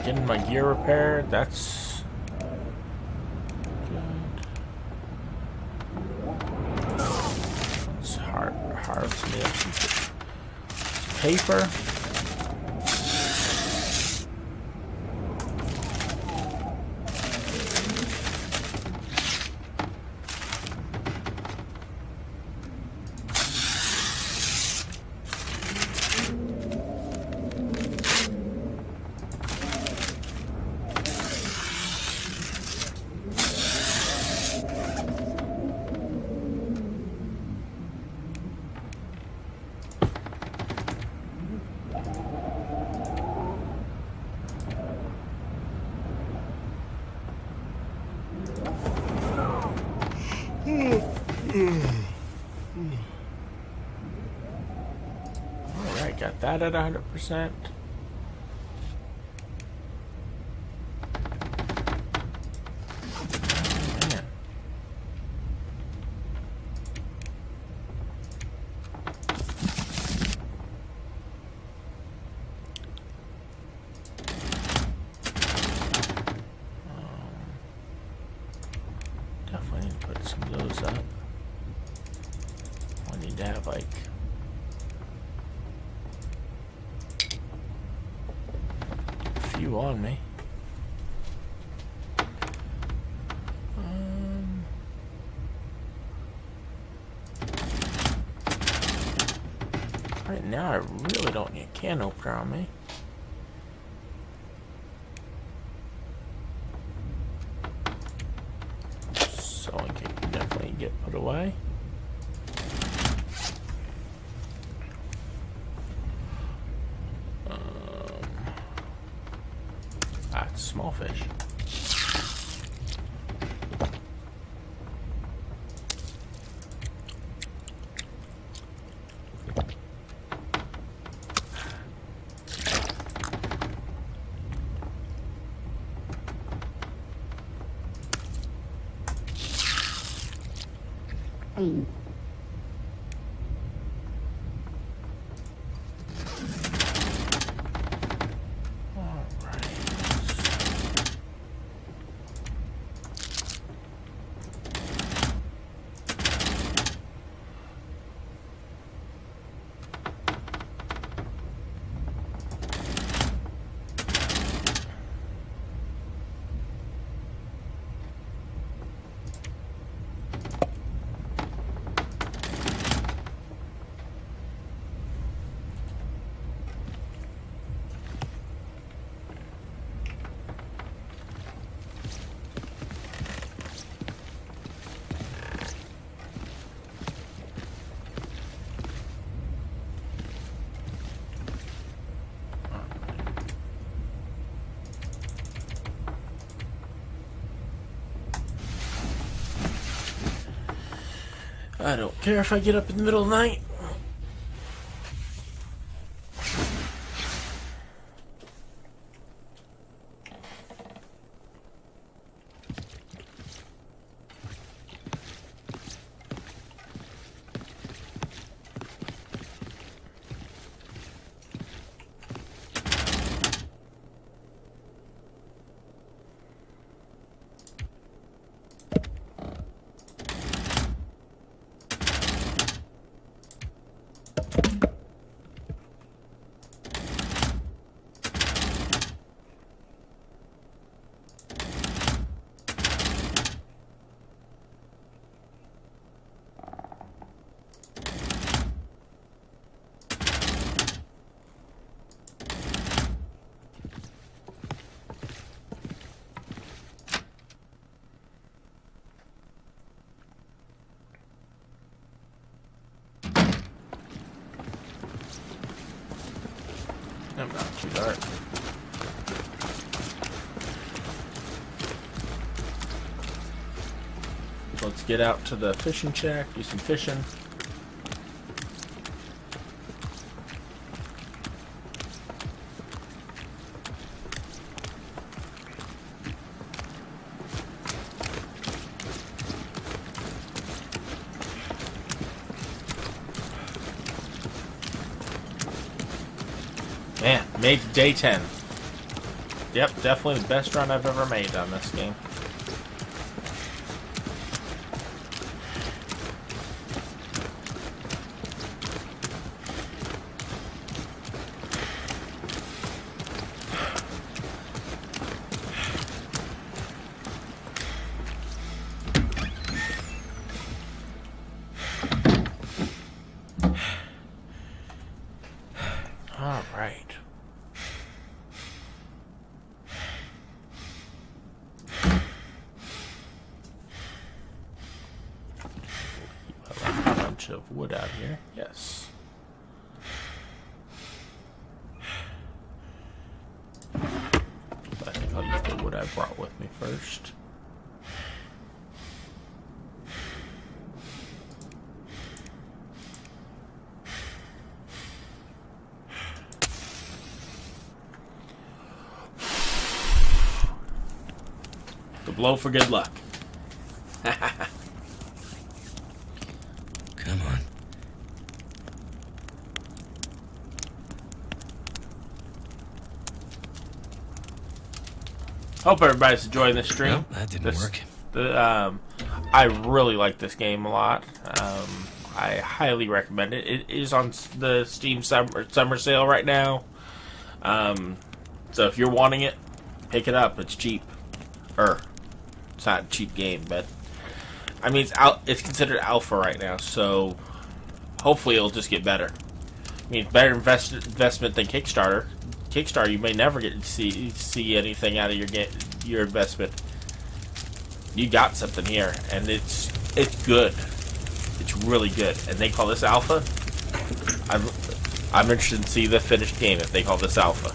getting my gear repaired. That's good. Let's harvest me up some paper. Alright, got that at 100%. Man. Definitely need to put some of those up. I need to have like a few on me. Right now I really don't need a can opener on me. Sewing kit can definitely get put away. It's small fish. I don't care if I get up in the middle of the night. I'm not too dark. Let's get out to the fishing shack, do some fishing. Man, made day 10. Yep, definitely the best run I've ever made on this game. All right. A bunch of wood out here. Yes. I think I'll use the wood I brought with me first. The blow for good luck. Come on. Hope everybody's enjoying this stream. Well, that didn't work. I really like this game a lot. I highly recommend it. It is on the Steam summer sale right now. So if you're wanting it, pick it up. It's cheap. It's not a cheap game, but I mean it's considered alpha right now. So hopefully it'll just get better. I mean, better investment than Kickstarter. Kickstarter, you may never get to see anything out of your investment. You got something here, and it's good. It's really good, and they call this alpha. I'm interested to see the finished game if they call this alpha.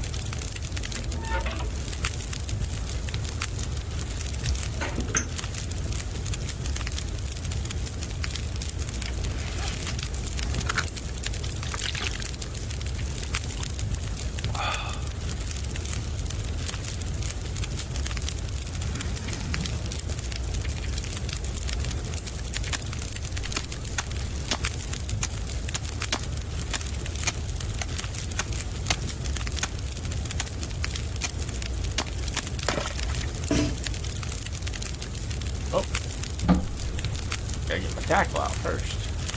Oh. Gotta get my tackle out first.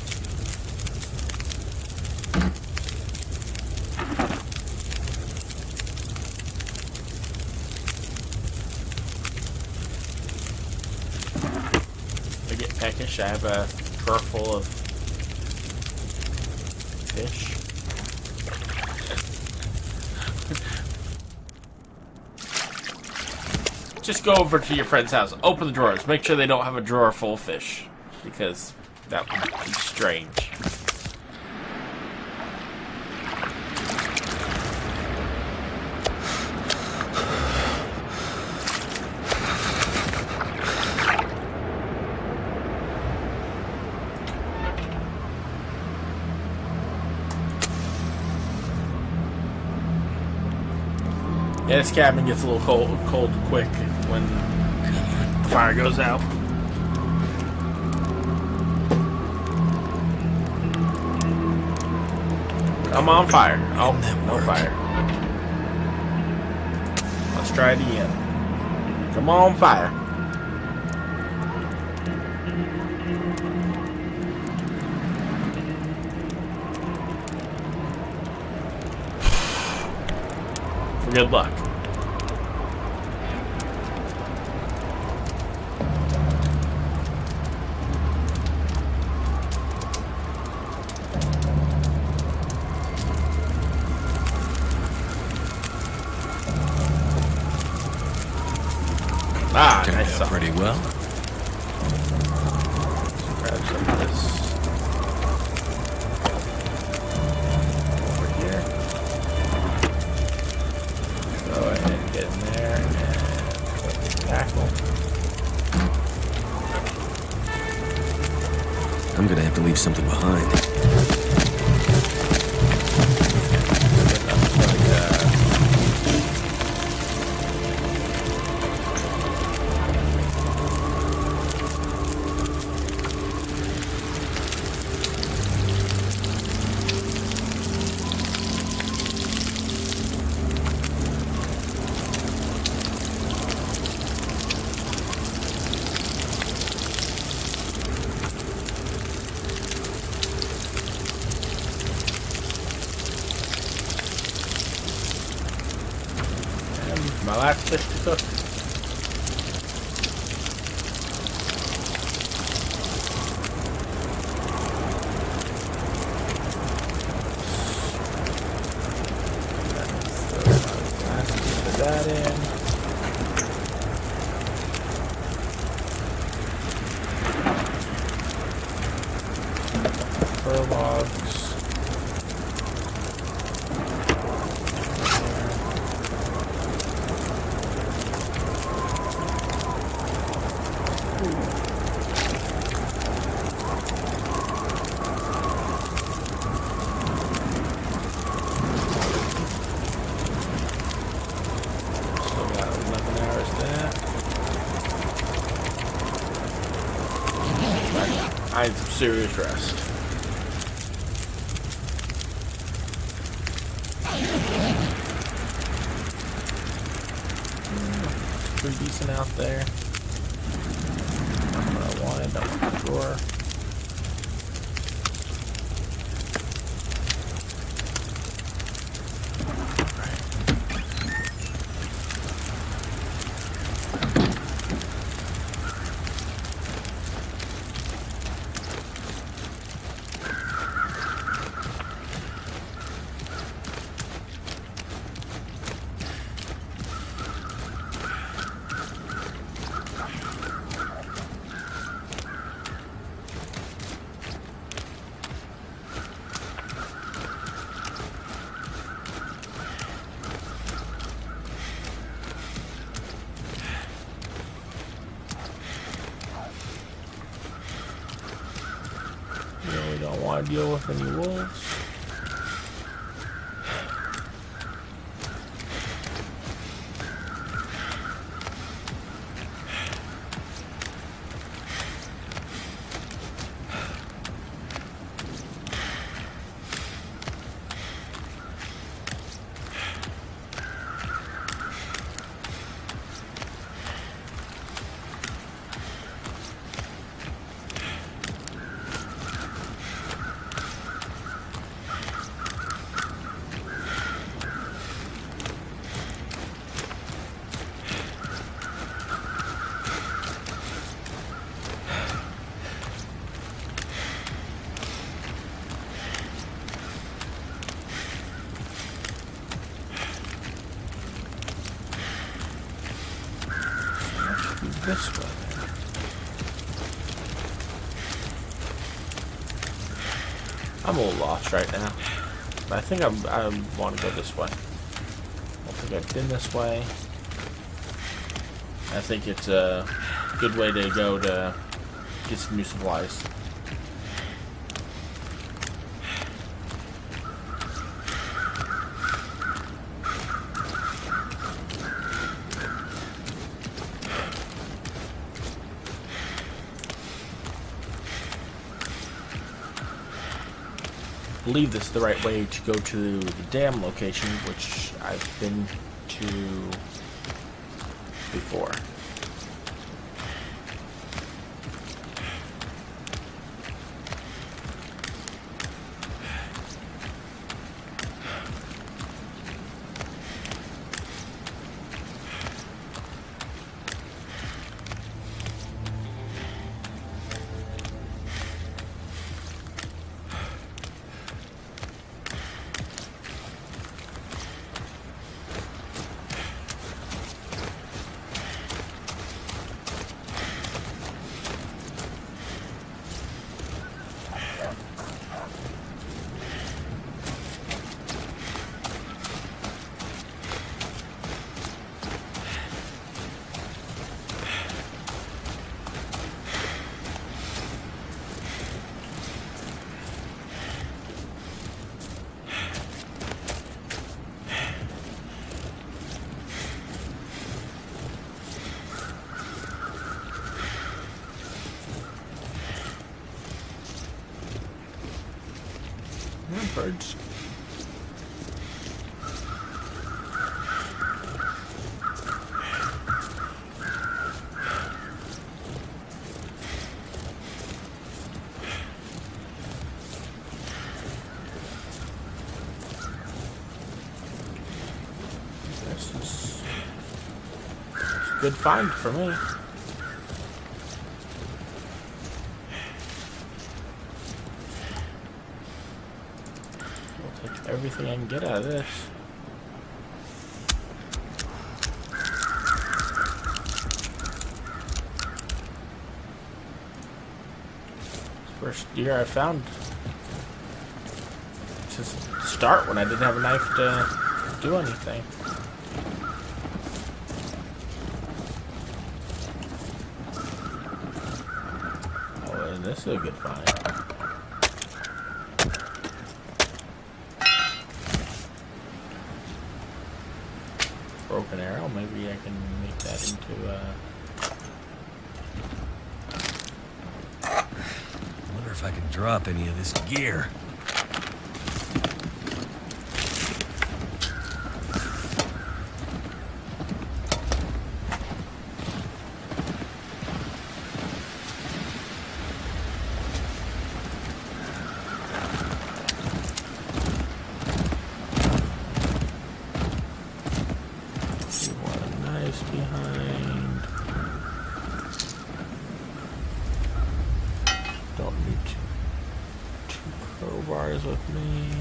I get peckish. I have a drawer full of fish. Just go over to your friend's house, open the drawers, make sure they don't have a drawer full of fish, because that would be strange. Yeah, this cabin gets a little cold quick when the fire goes out. I'm on fire. Oh, no fire. Let's try it again. Come on, fire. For good luck. Ah, Turned nice. out pretty well. Grab some of this over here. Go ahead and get in there and put the tackle. I'm gonna have to leave something behind. My last fish to cook. Put that in. Fur logs. I need some serious rest. Pretty decent out there. Not what I wanted, I want the drawer. Really don't want to deal with any wolves. This way. I'm a little lost right now. I think I want to go this way. I don't think I've been this way. I think it's a good way to go to get some new supplies. I believe this is the right way to go to the dam location, which I've been to before. Birds. This is Good find for me. We'll take everything I can get out of this. First deer I found to start when I didn't have a knife to do anything. Oh, and this is a good find. Broken arrow, maybe I can make that into If I can drop any of this gear. nice behind. Don't need two crowbars with me.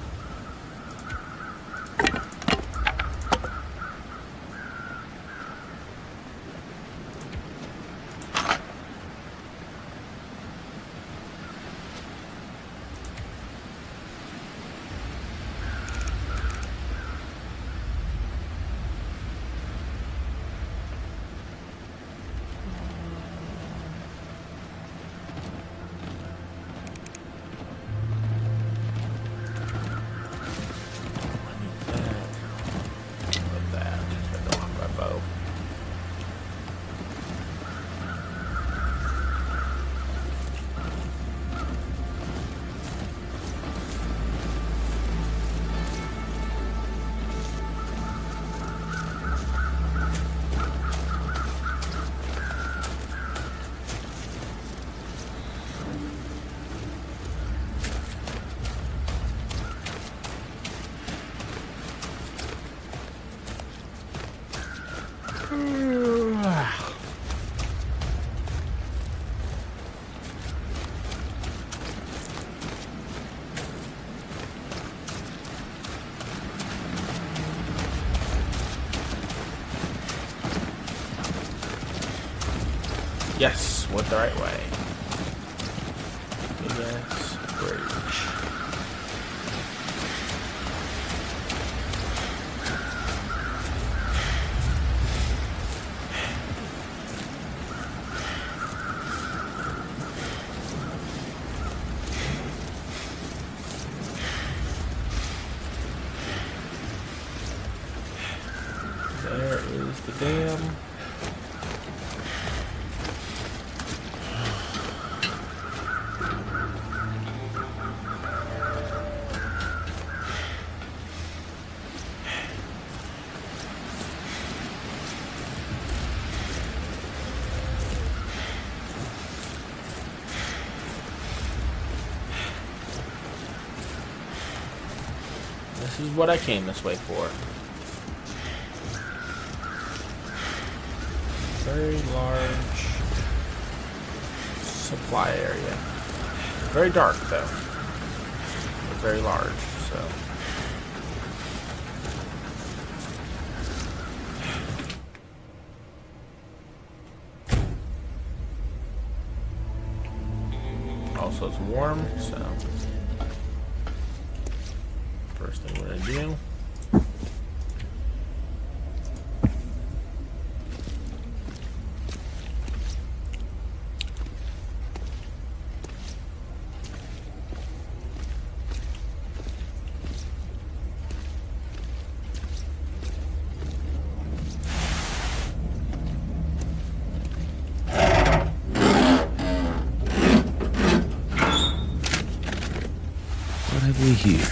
Yes, went the right way. Yes, bridge. There is the dam. This is what I came this way for. Very large supply area. Very dark though. But very large, so. Also it's warm, so. First thing we're gonna do. What have we here?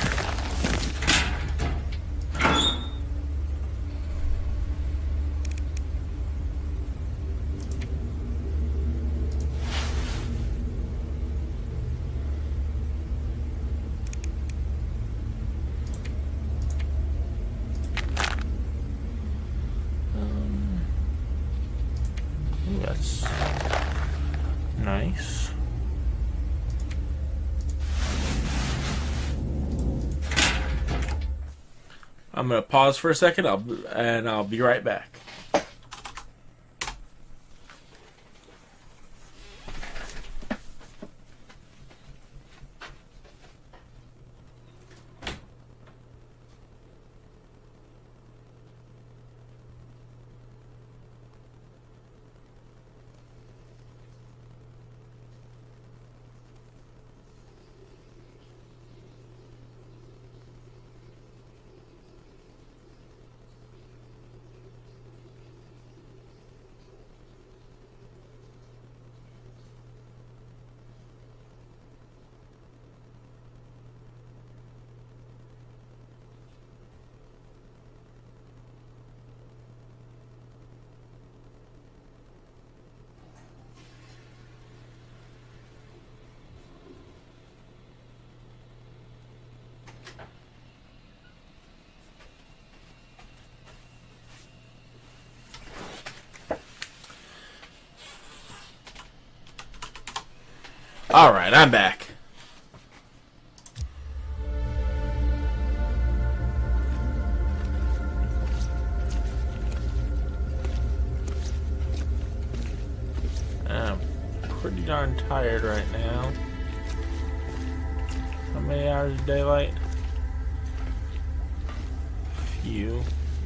That's nice. I'm gonna pause for a second, and I'll be right back. Alright, I'm back. I'm pretty darn tired right now. How many hours of daylight? Few.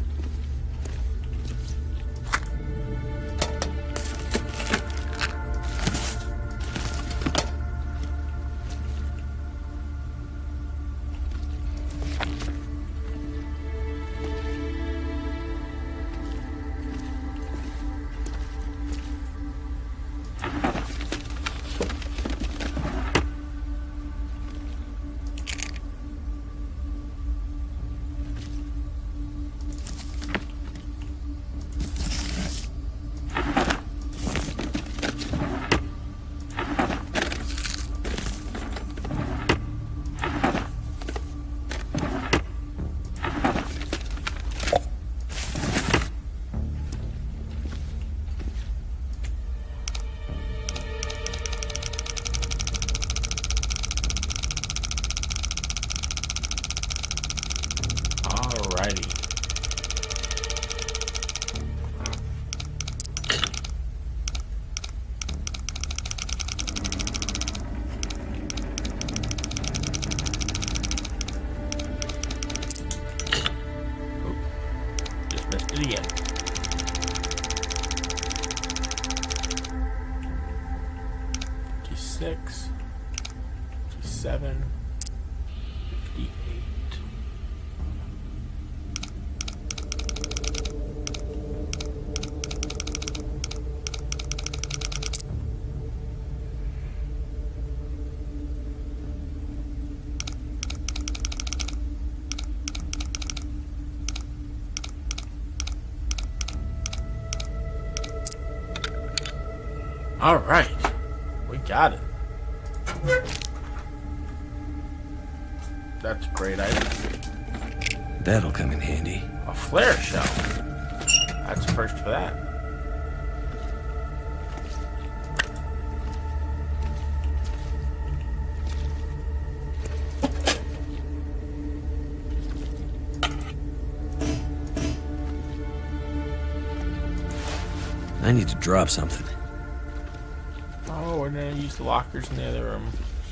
Alrighty. Oh, just missed it again. $56, $57, $58. All right, we got it. That's a great item. That'll come in handy. A flare shell. That's a first for that. I need to drop something. Oh, we're gonna use the lockers in the other room.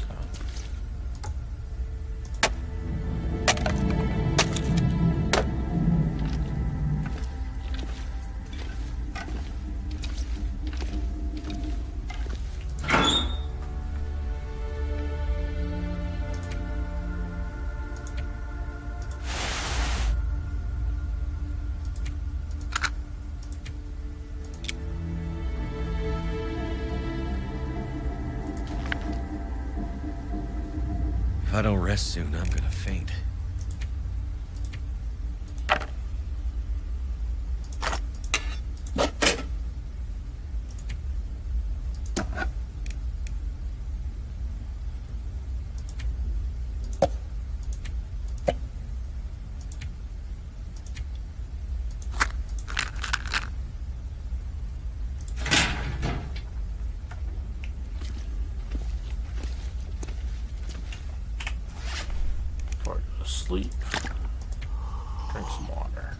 If I don't rest soon, I'm gonna faint. sleep. Drink some water.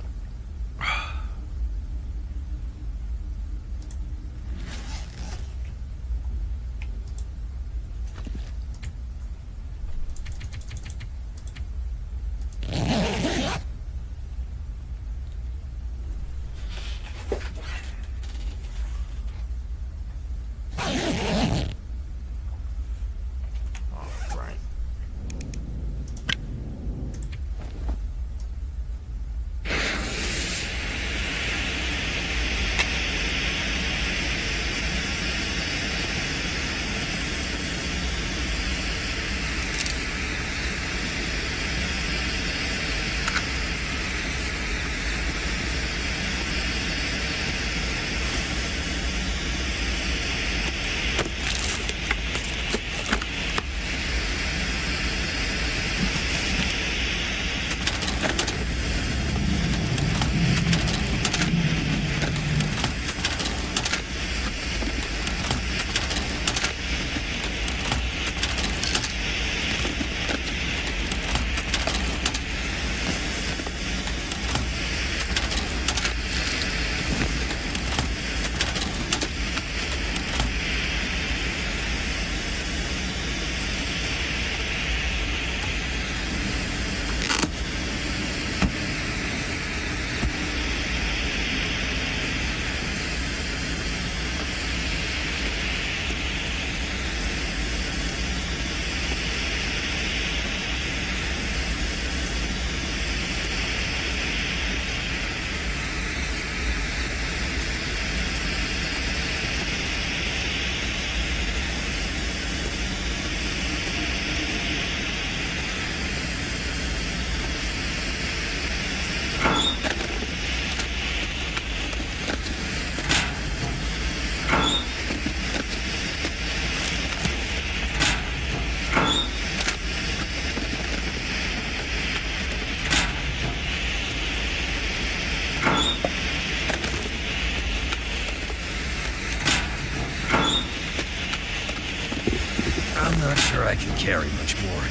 I'm not sure I can carry much more.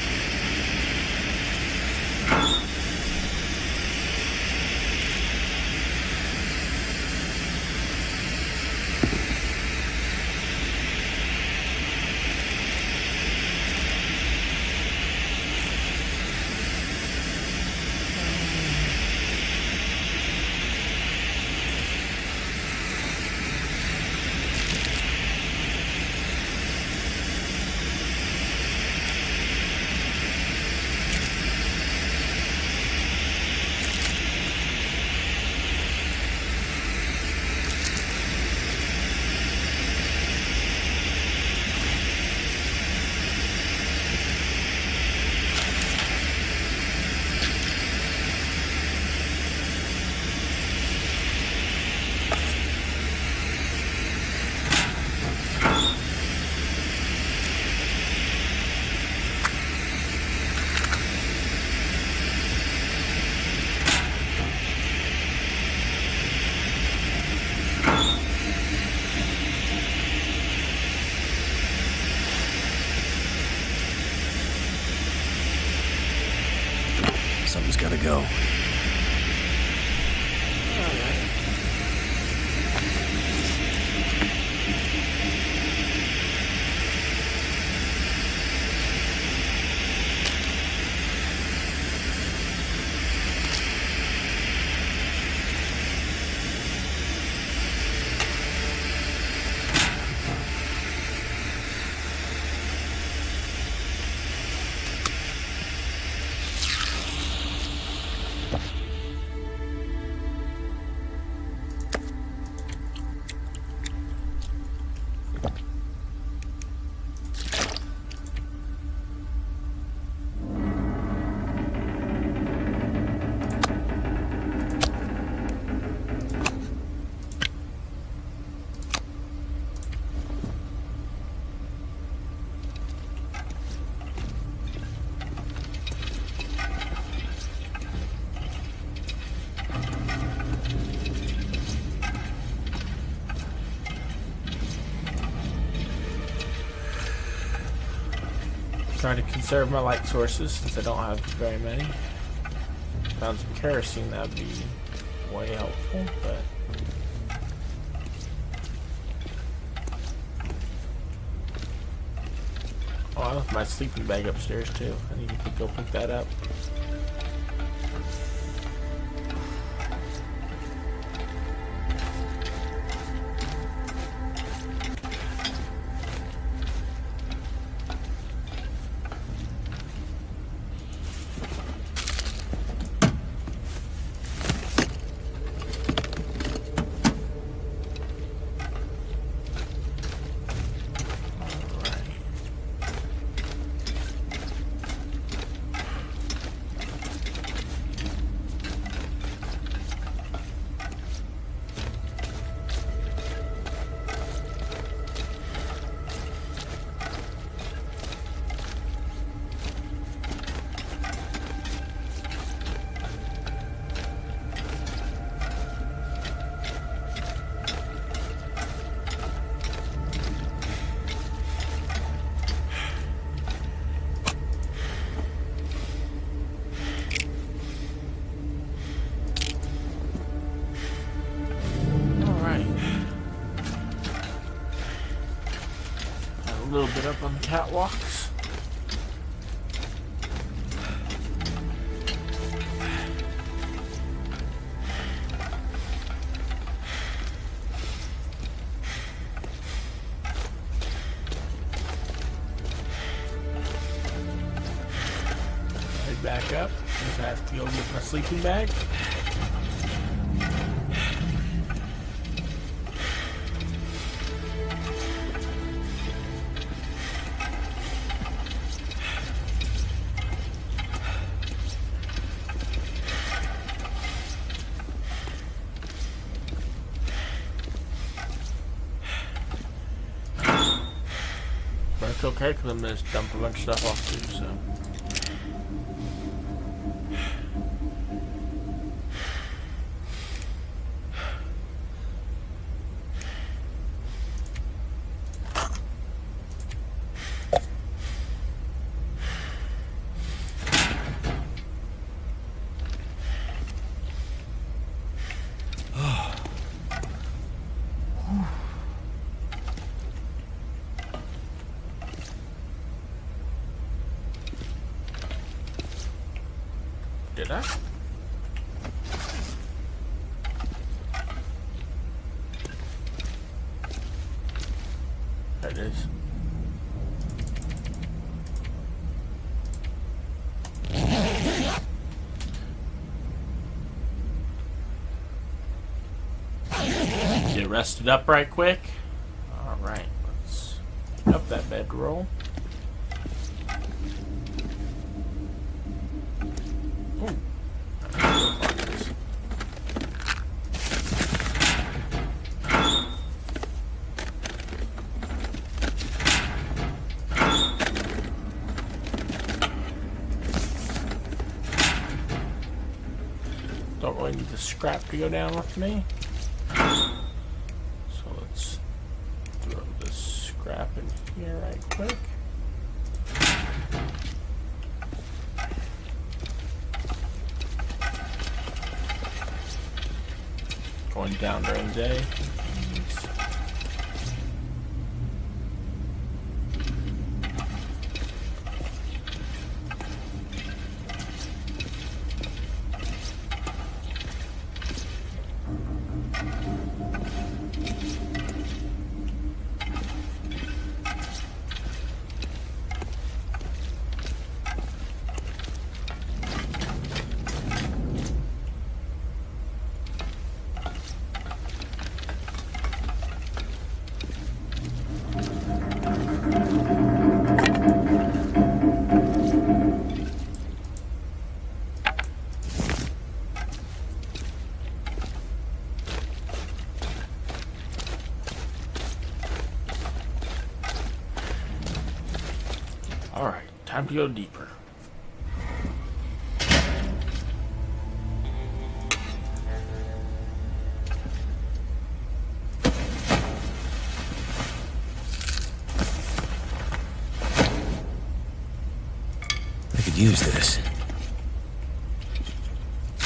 Something's gotta go. Trying to conserve my light sources since I don't have very many. found some kerosene, that would be way helpful, but... Oh, I left my sleeping bag upstairs too. I need to go pick that up. A little bit up on the catwalks. Head back up. I have to go get my sleeping bag. But it's okay because I'm going to dump a bunch of stuff off too, so. Did I? There it is. Get rested up right quick. Alright, let's pick up that bedroll. Don't really need the scrap to go down with me. So let's throw this scrap in here right quick. Going down during the day. Alright, time to go deeper. I could use this.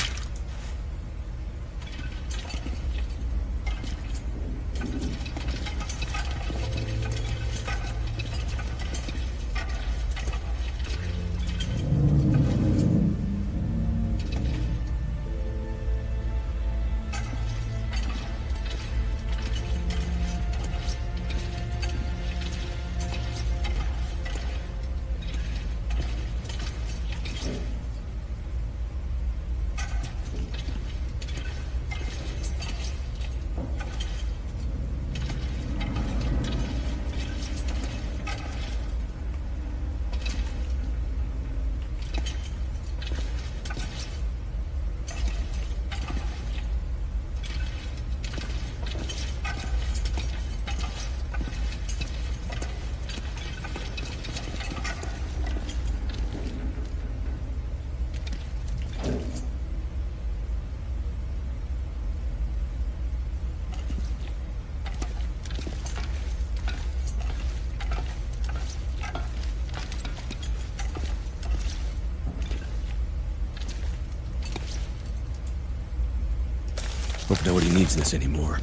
Hope nobody needs this anymore.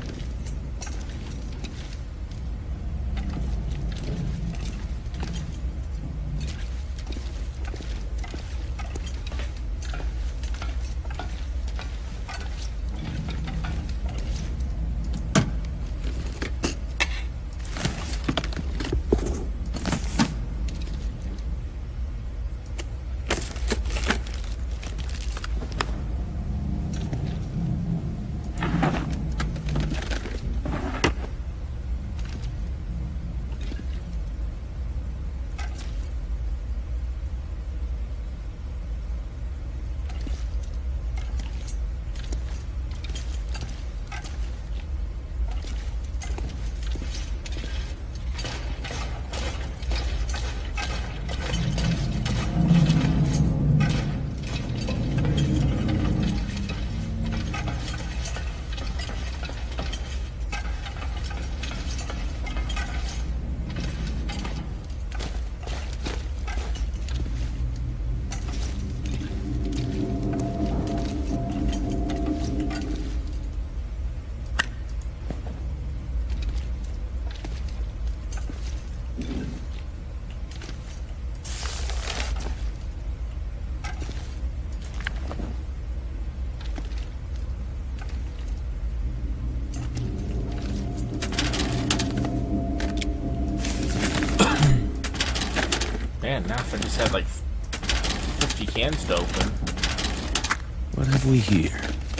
Man, now if I just had like 50 cans to open. What have we here?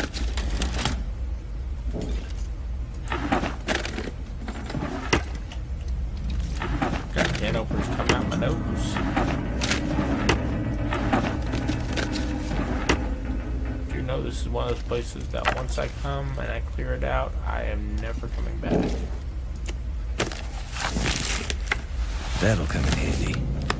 Got can openers coming out my nose. You know, this is one of those places that once I come and I clear it out, I am never coming back. That'll come in handy.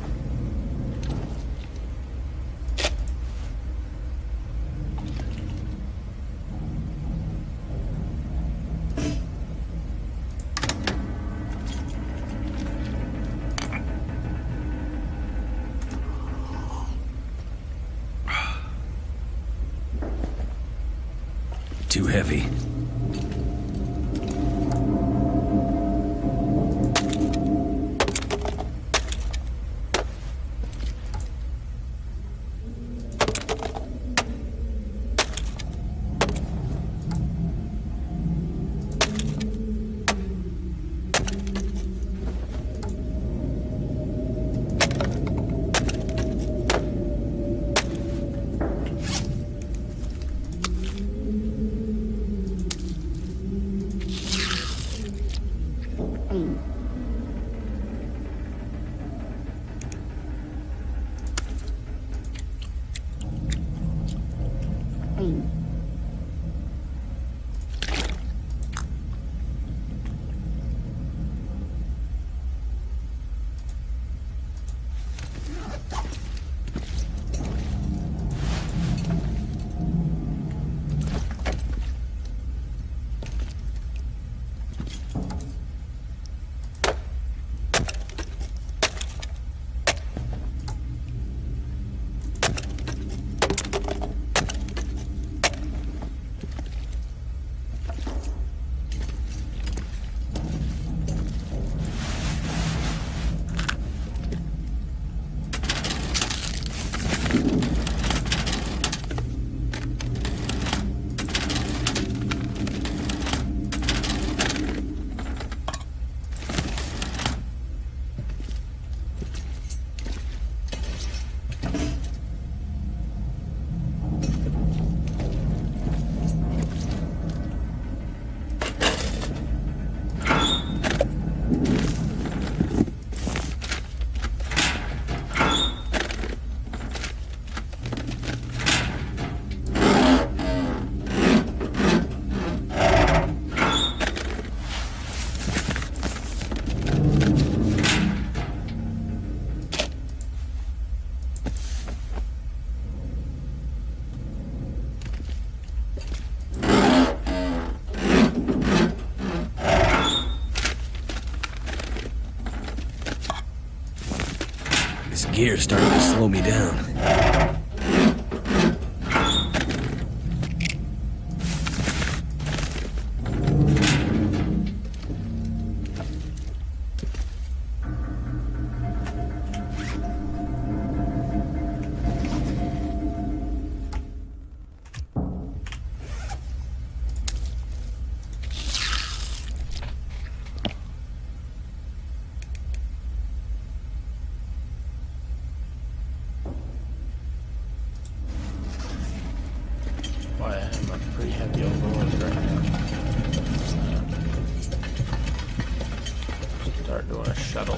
Too heavy. This gear's starting to slow me down. start doing a shuttle.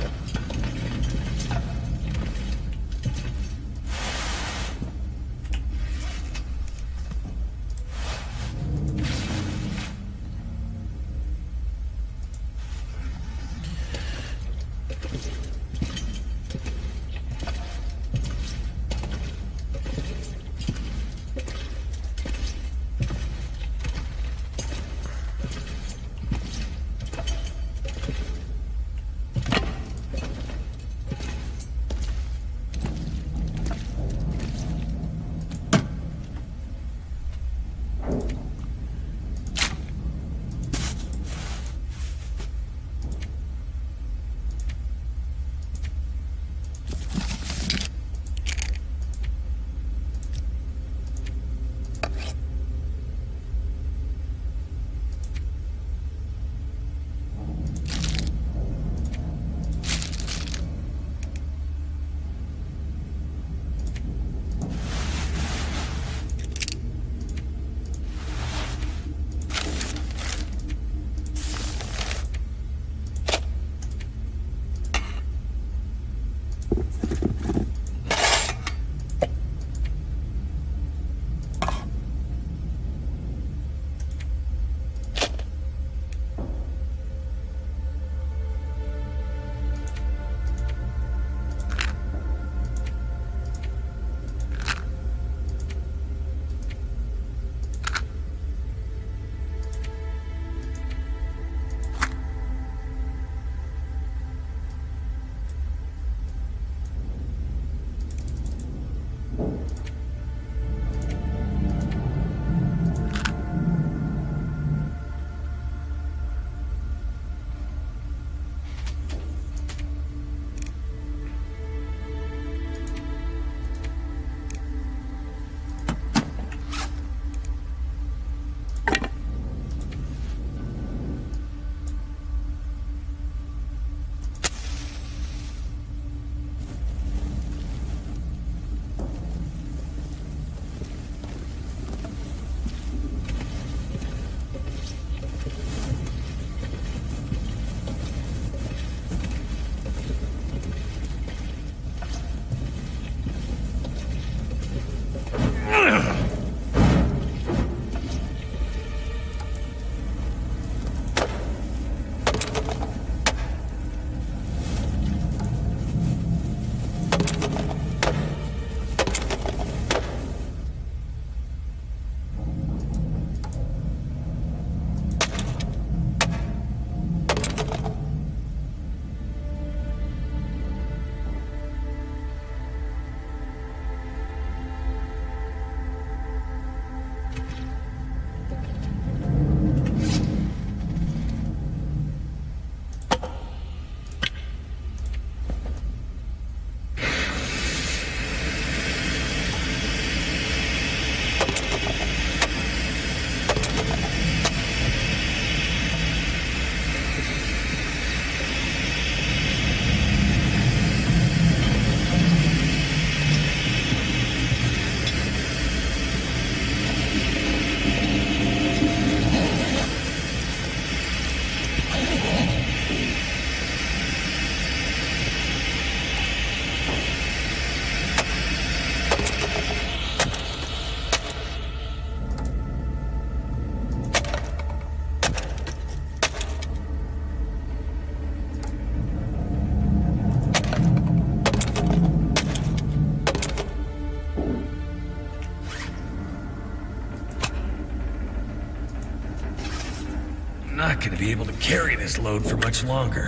Not gonna be able to carry this load for much longer.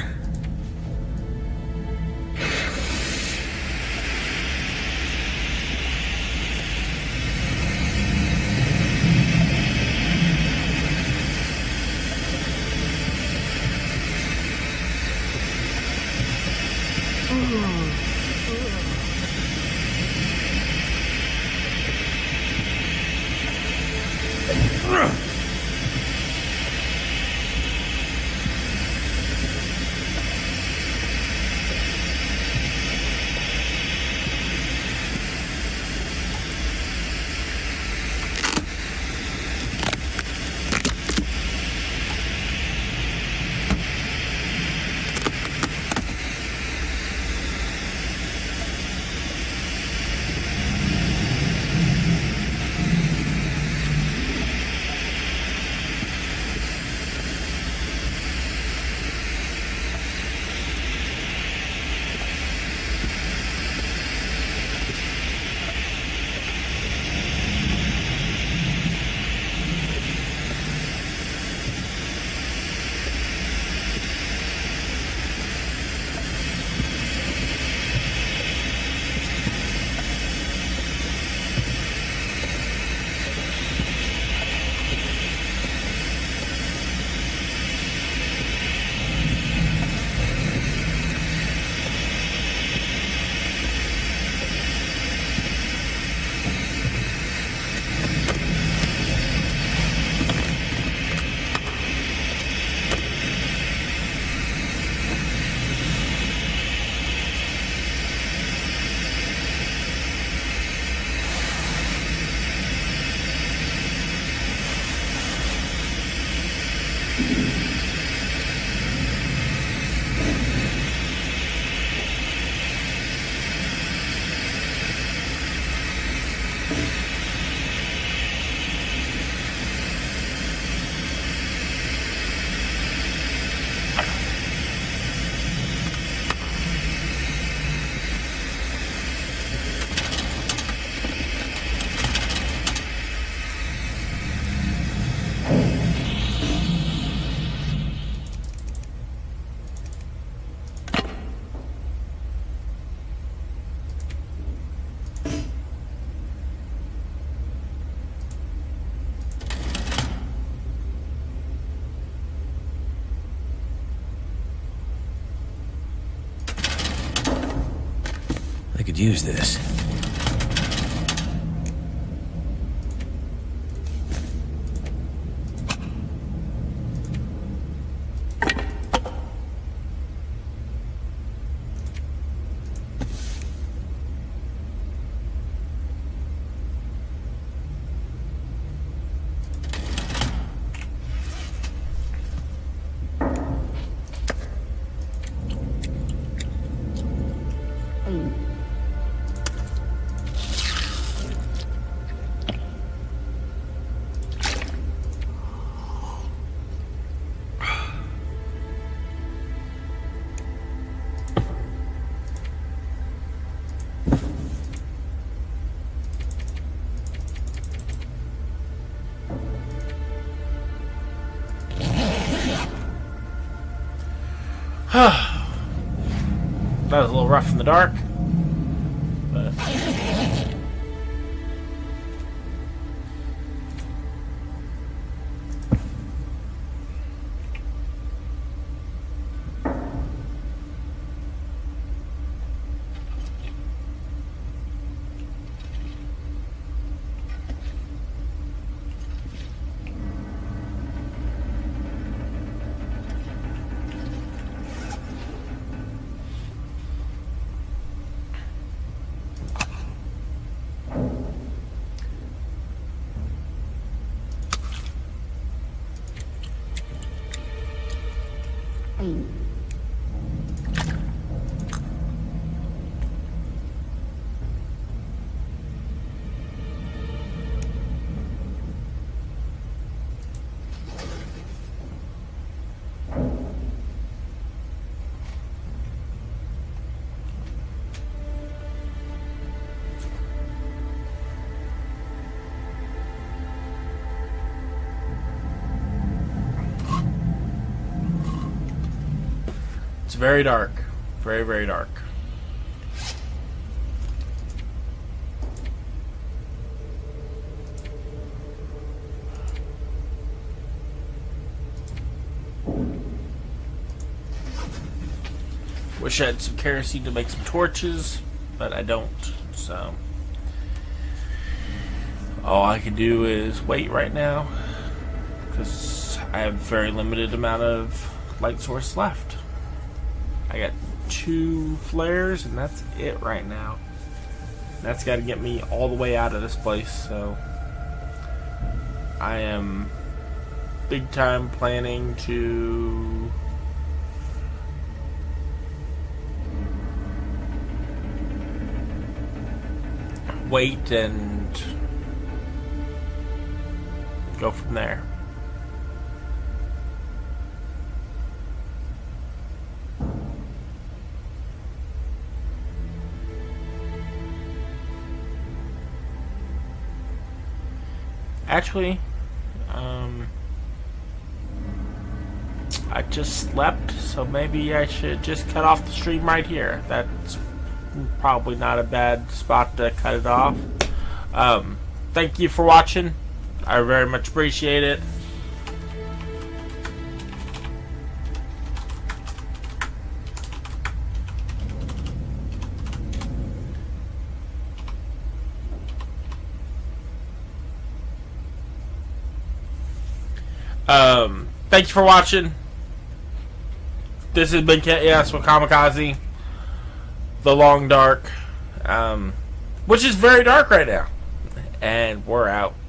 I could use this. That was a little rough in the dark. But it's very dark. Very, very dark. Wish I had some kerosene to make some torches, but I don't, so all I can do is wait right now because I have a very limited amount of light source left. I got 2 flares and that's it right now. That's got to get me all the way out of this place, so I am big time planning to wait and go from there. Actually, I just slept, so maybe I should just cut off the stream right here. That's probably not a bad spot to cut it off. Thank you for watching. I very much appreciate it. Thank you for watching. This has been KS with Kamikaze. The Long Dark, which is very dark right now. And we're out.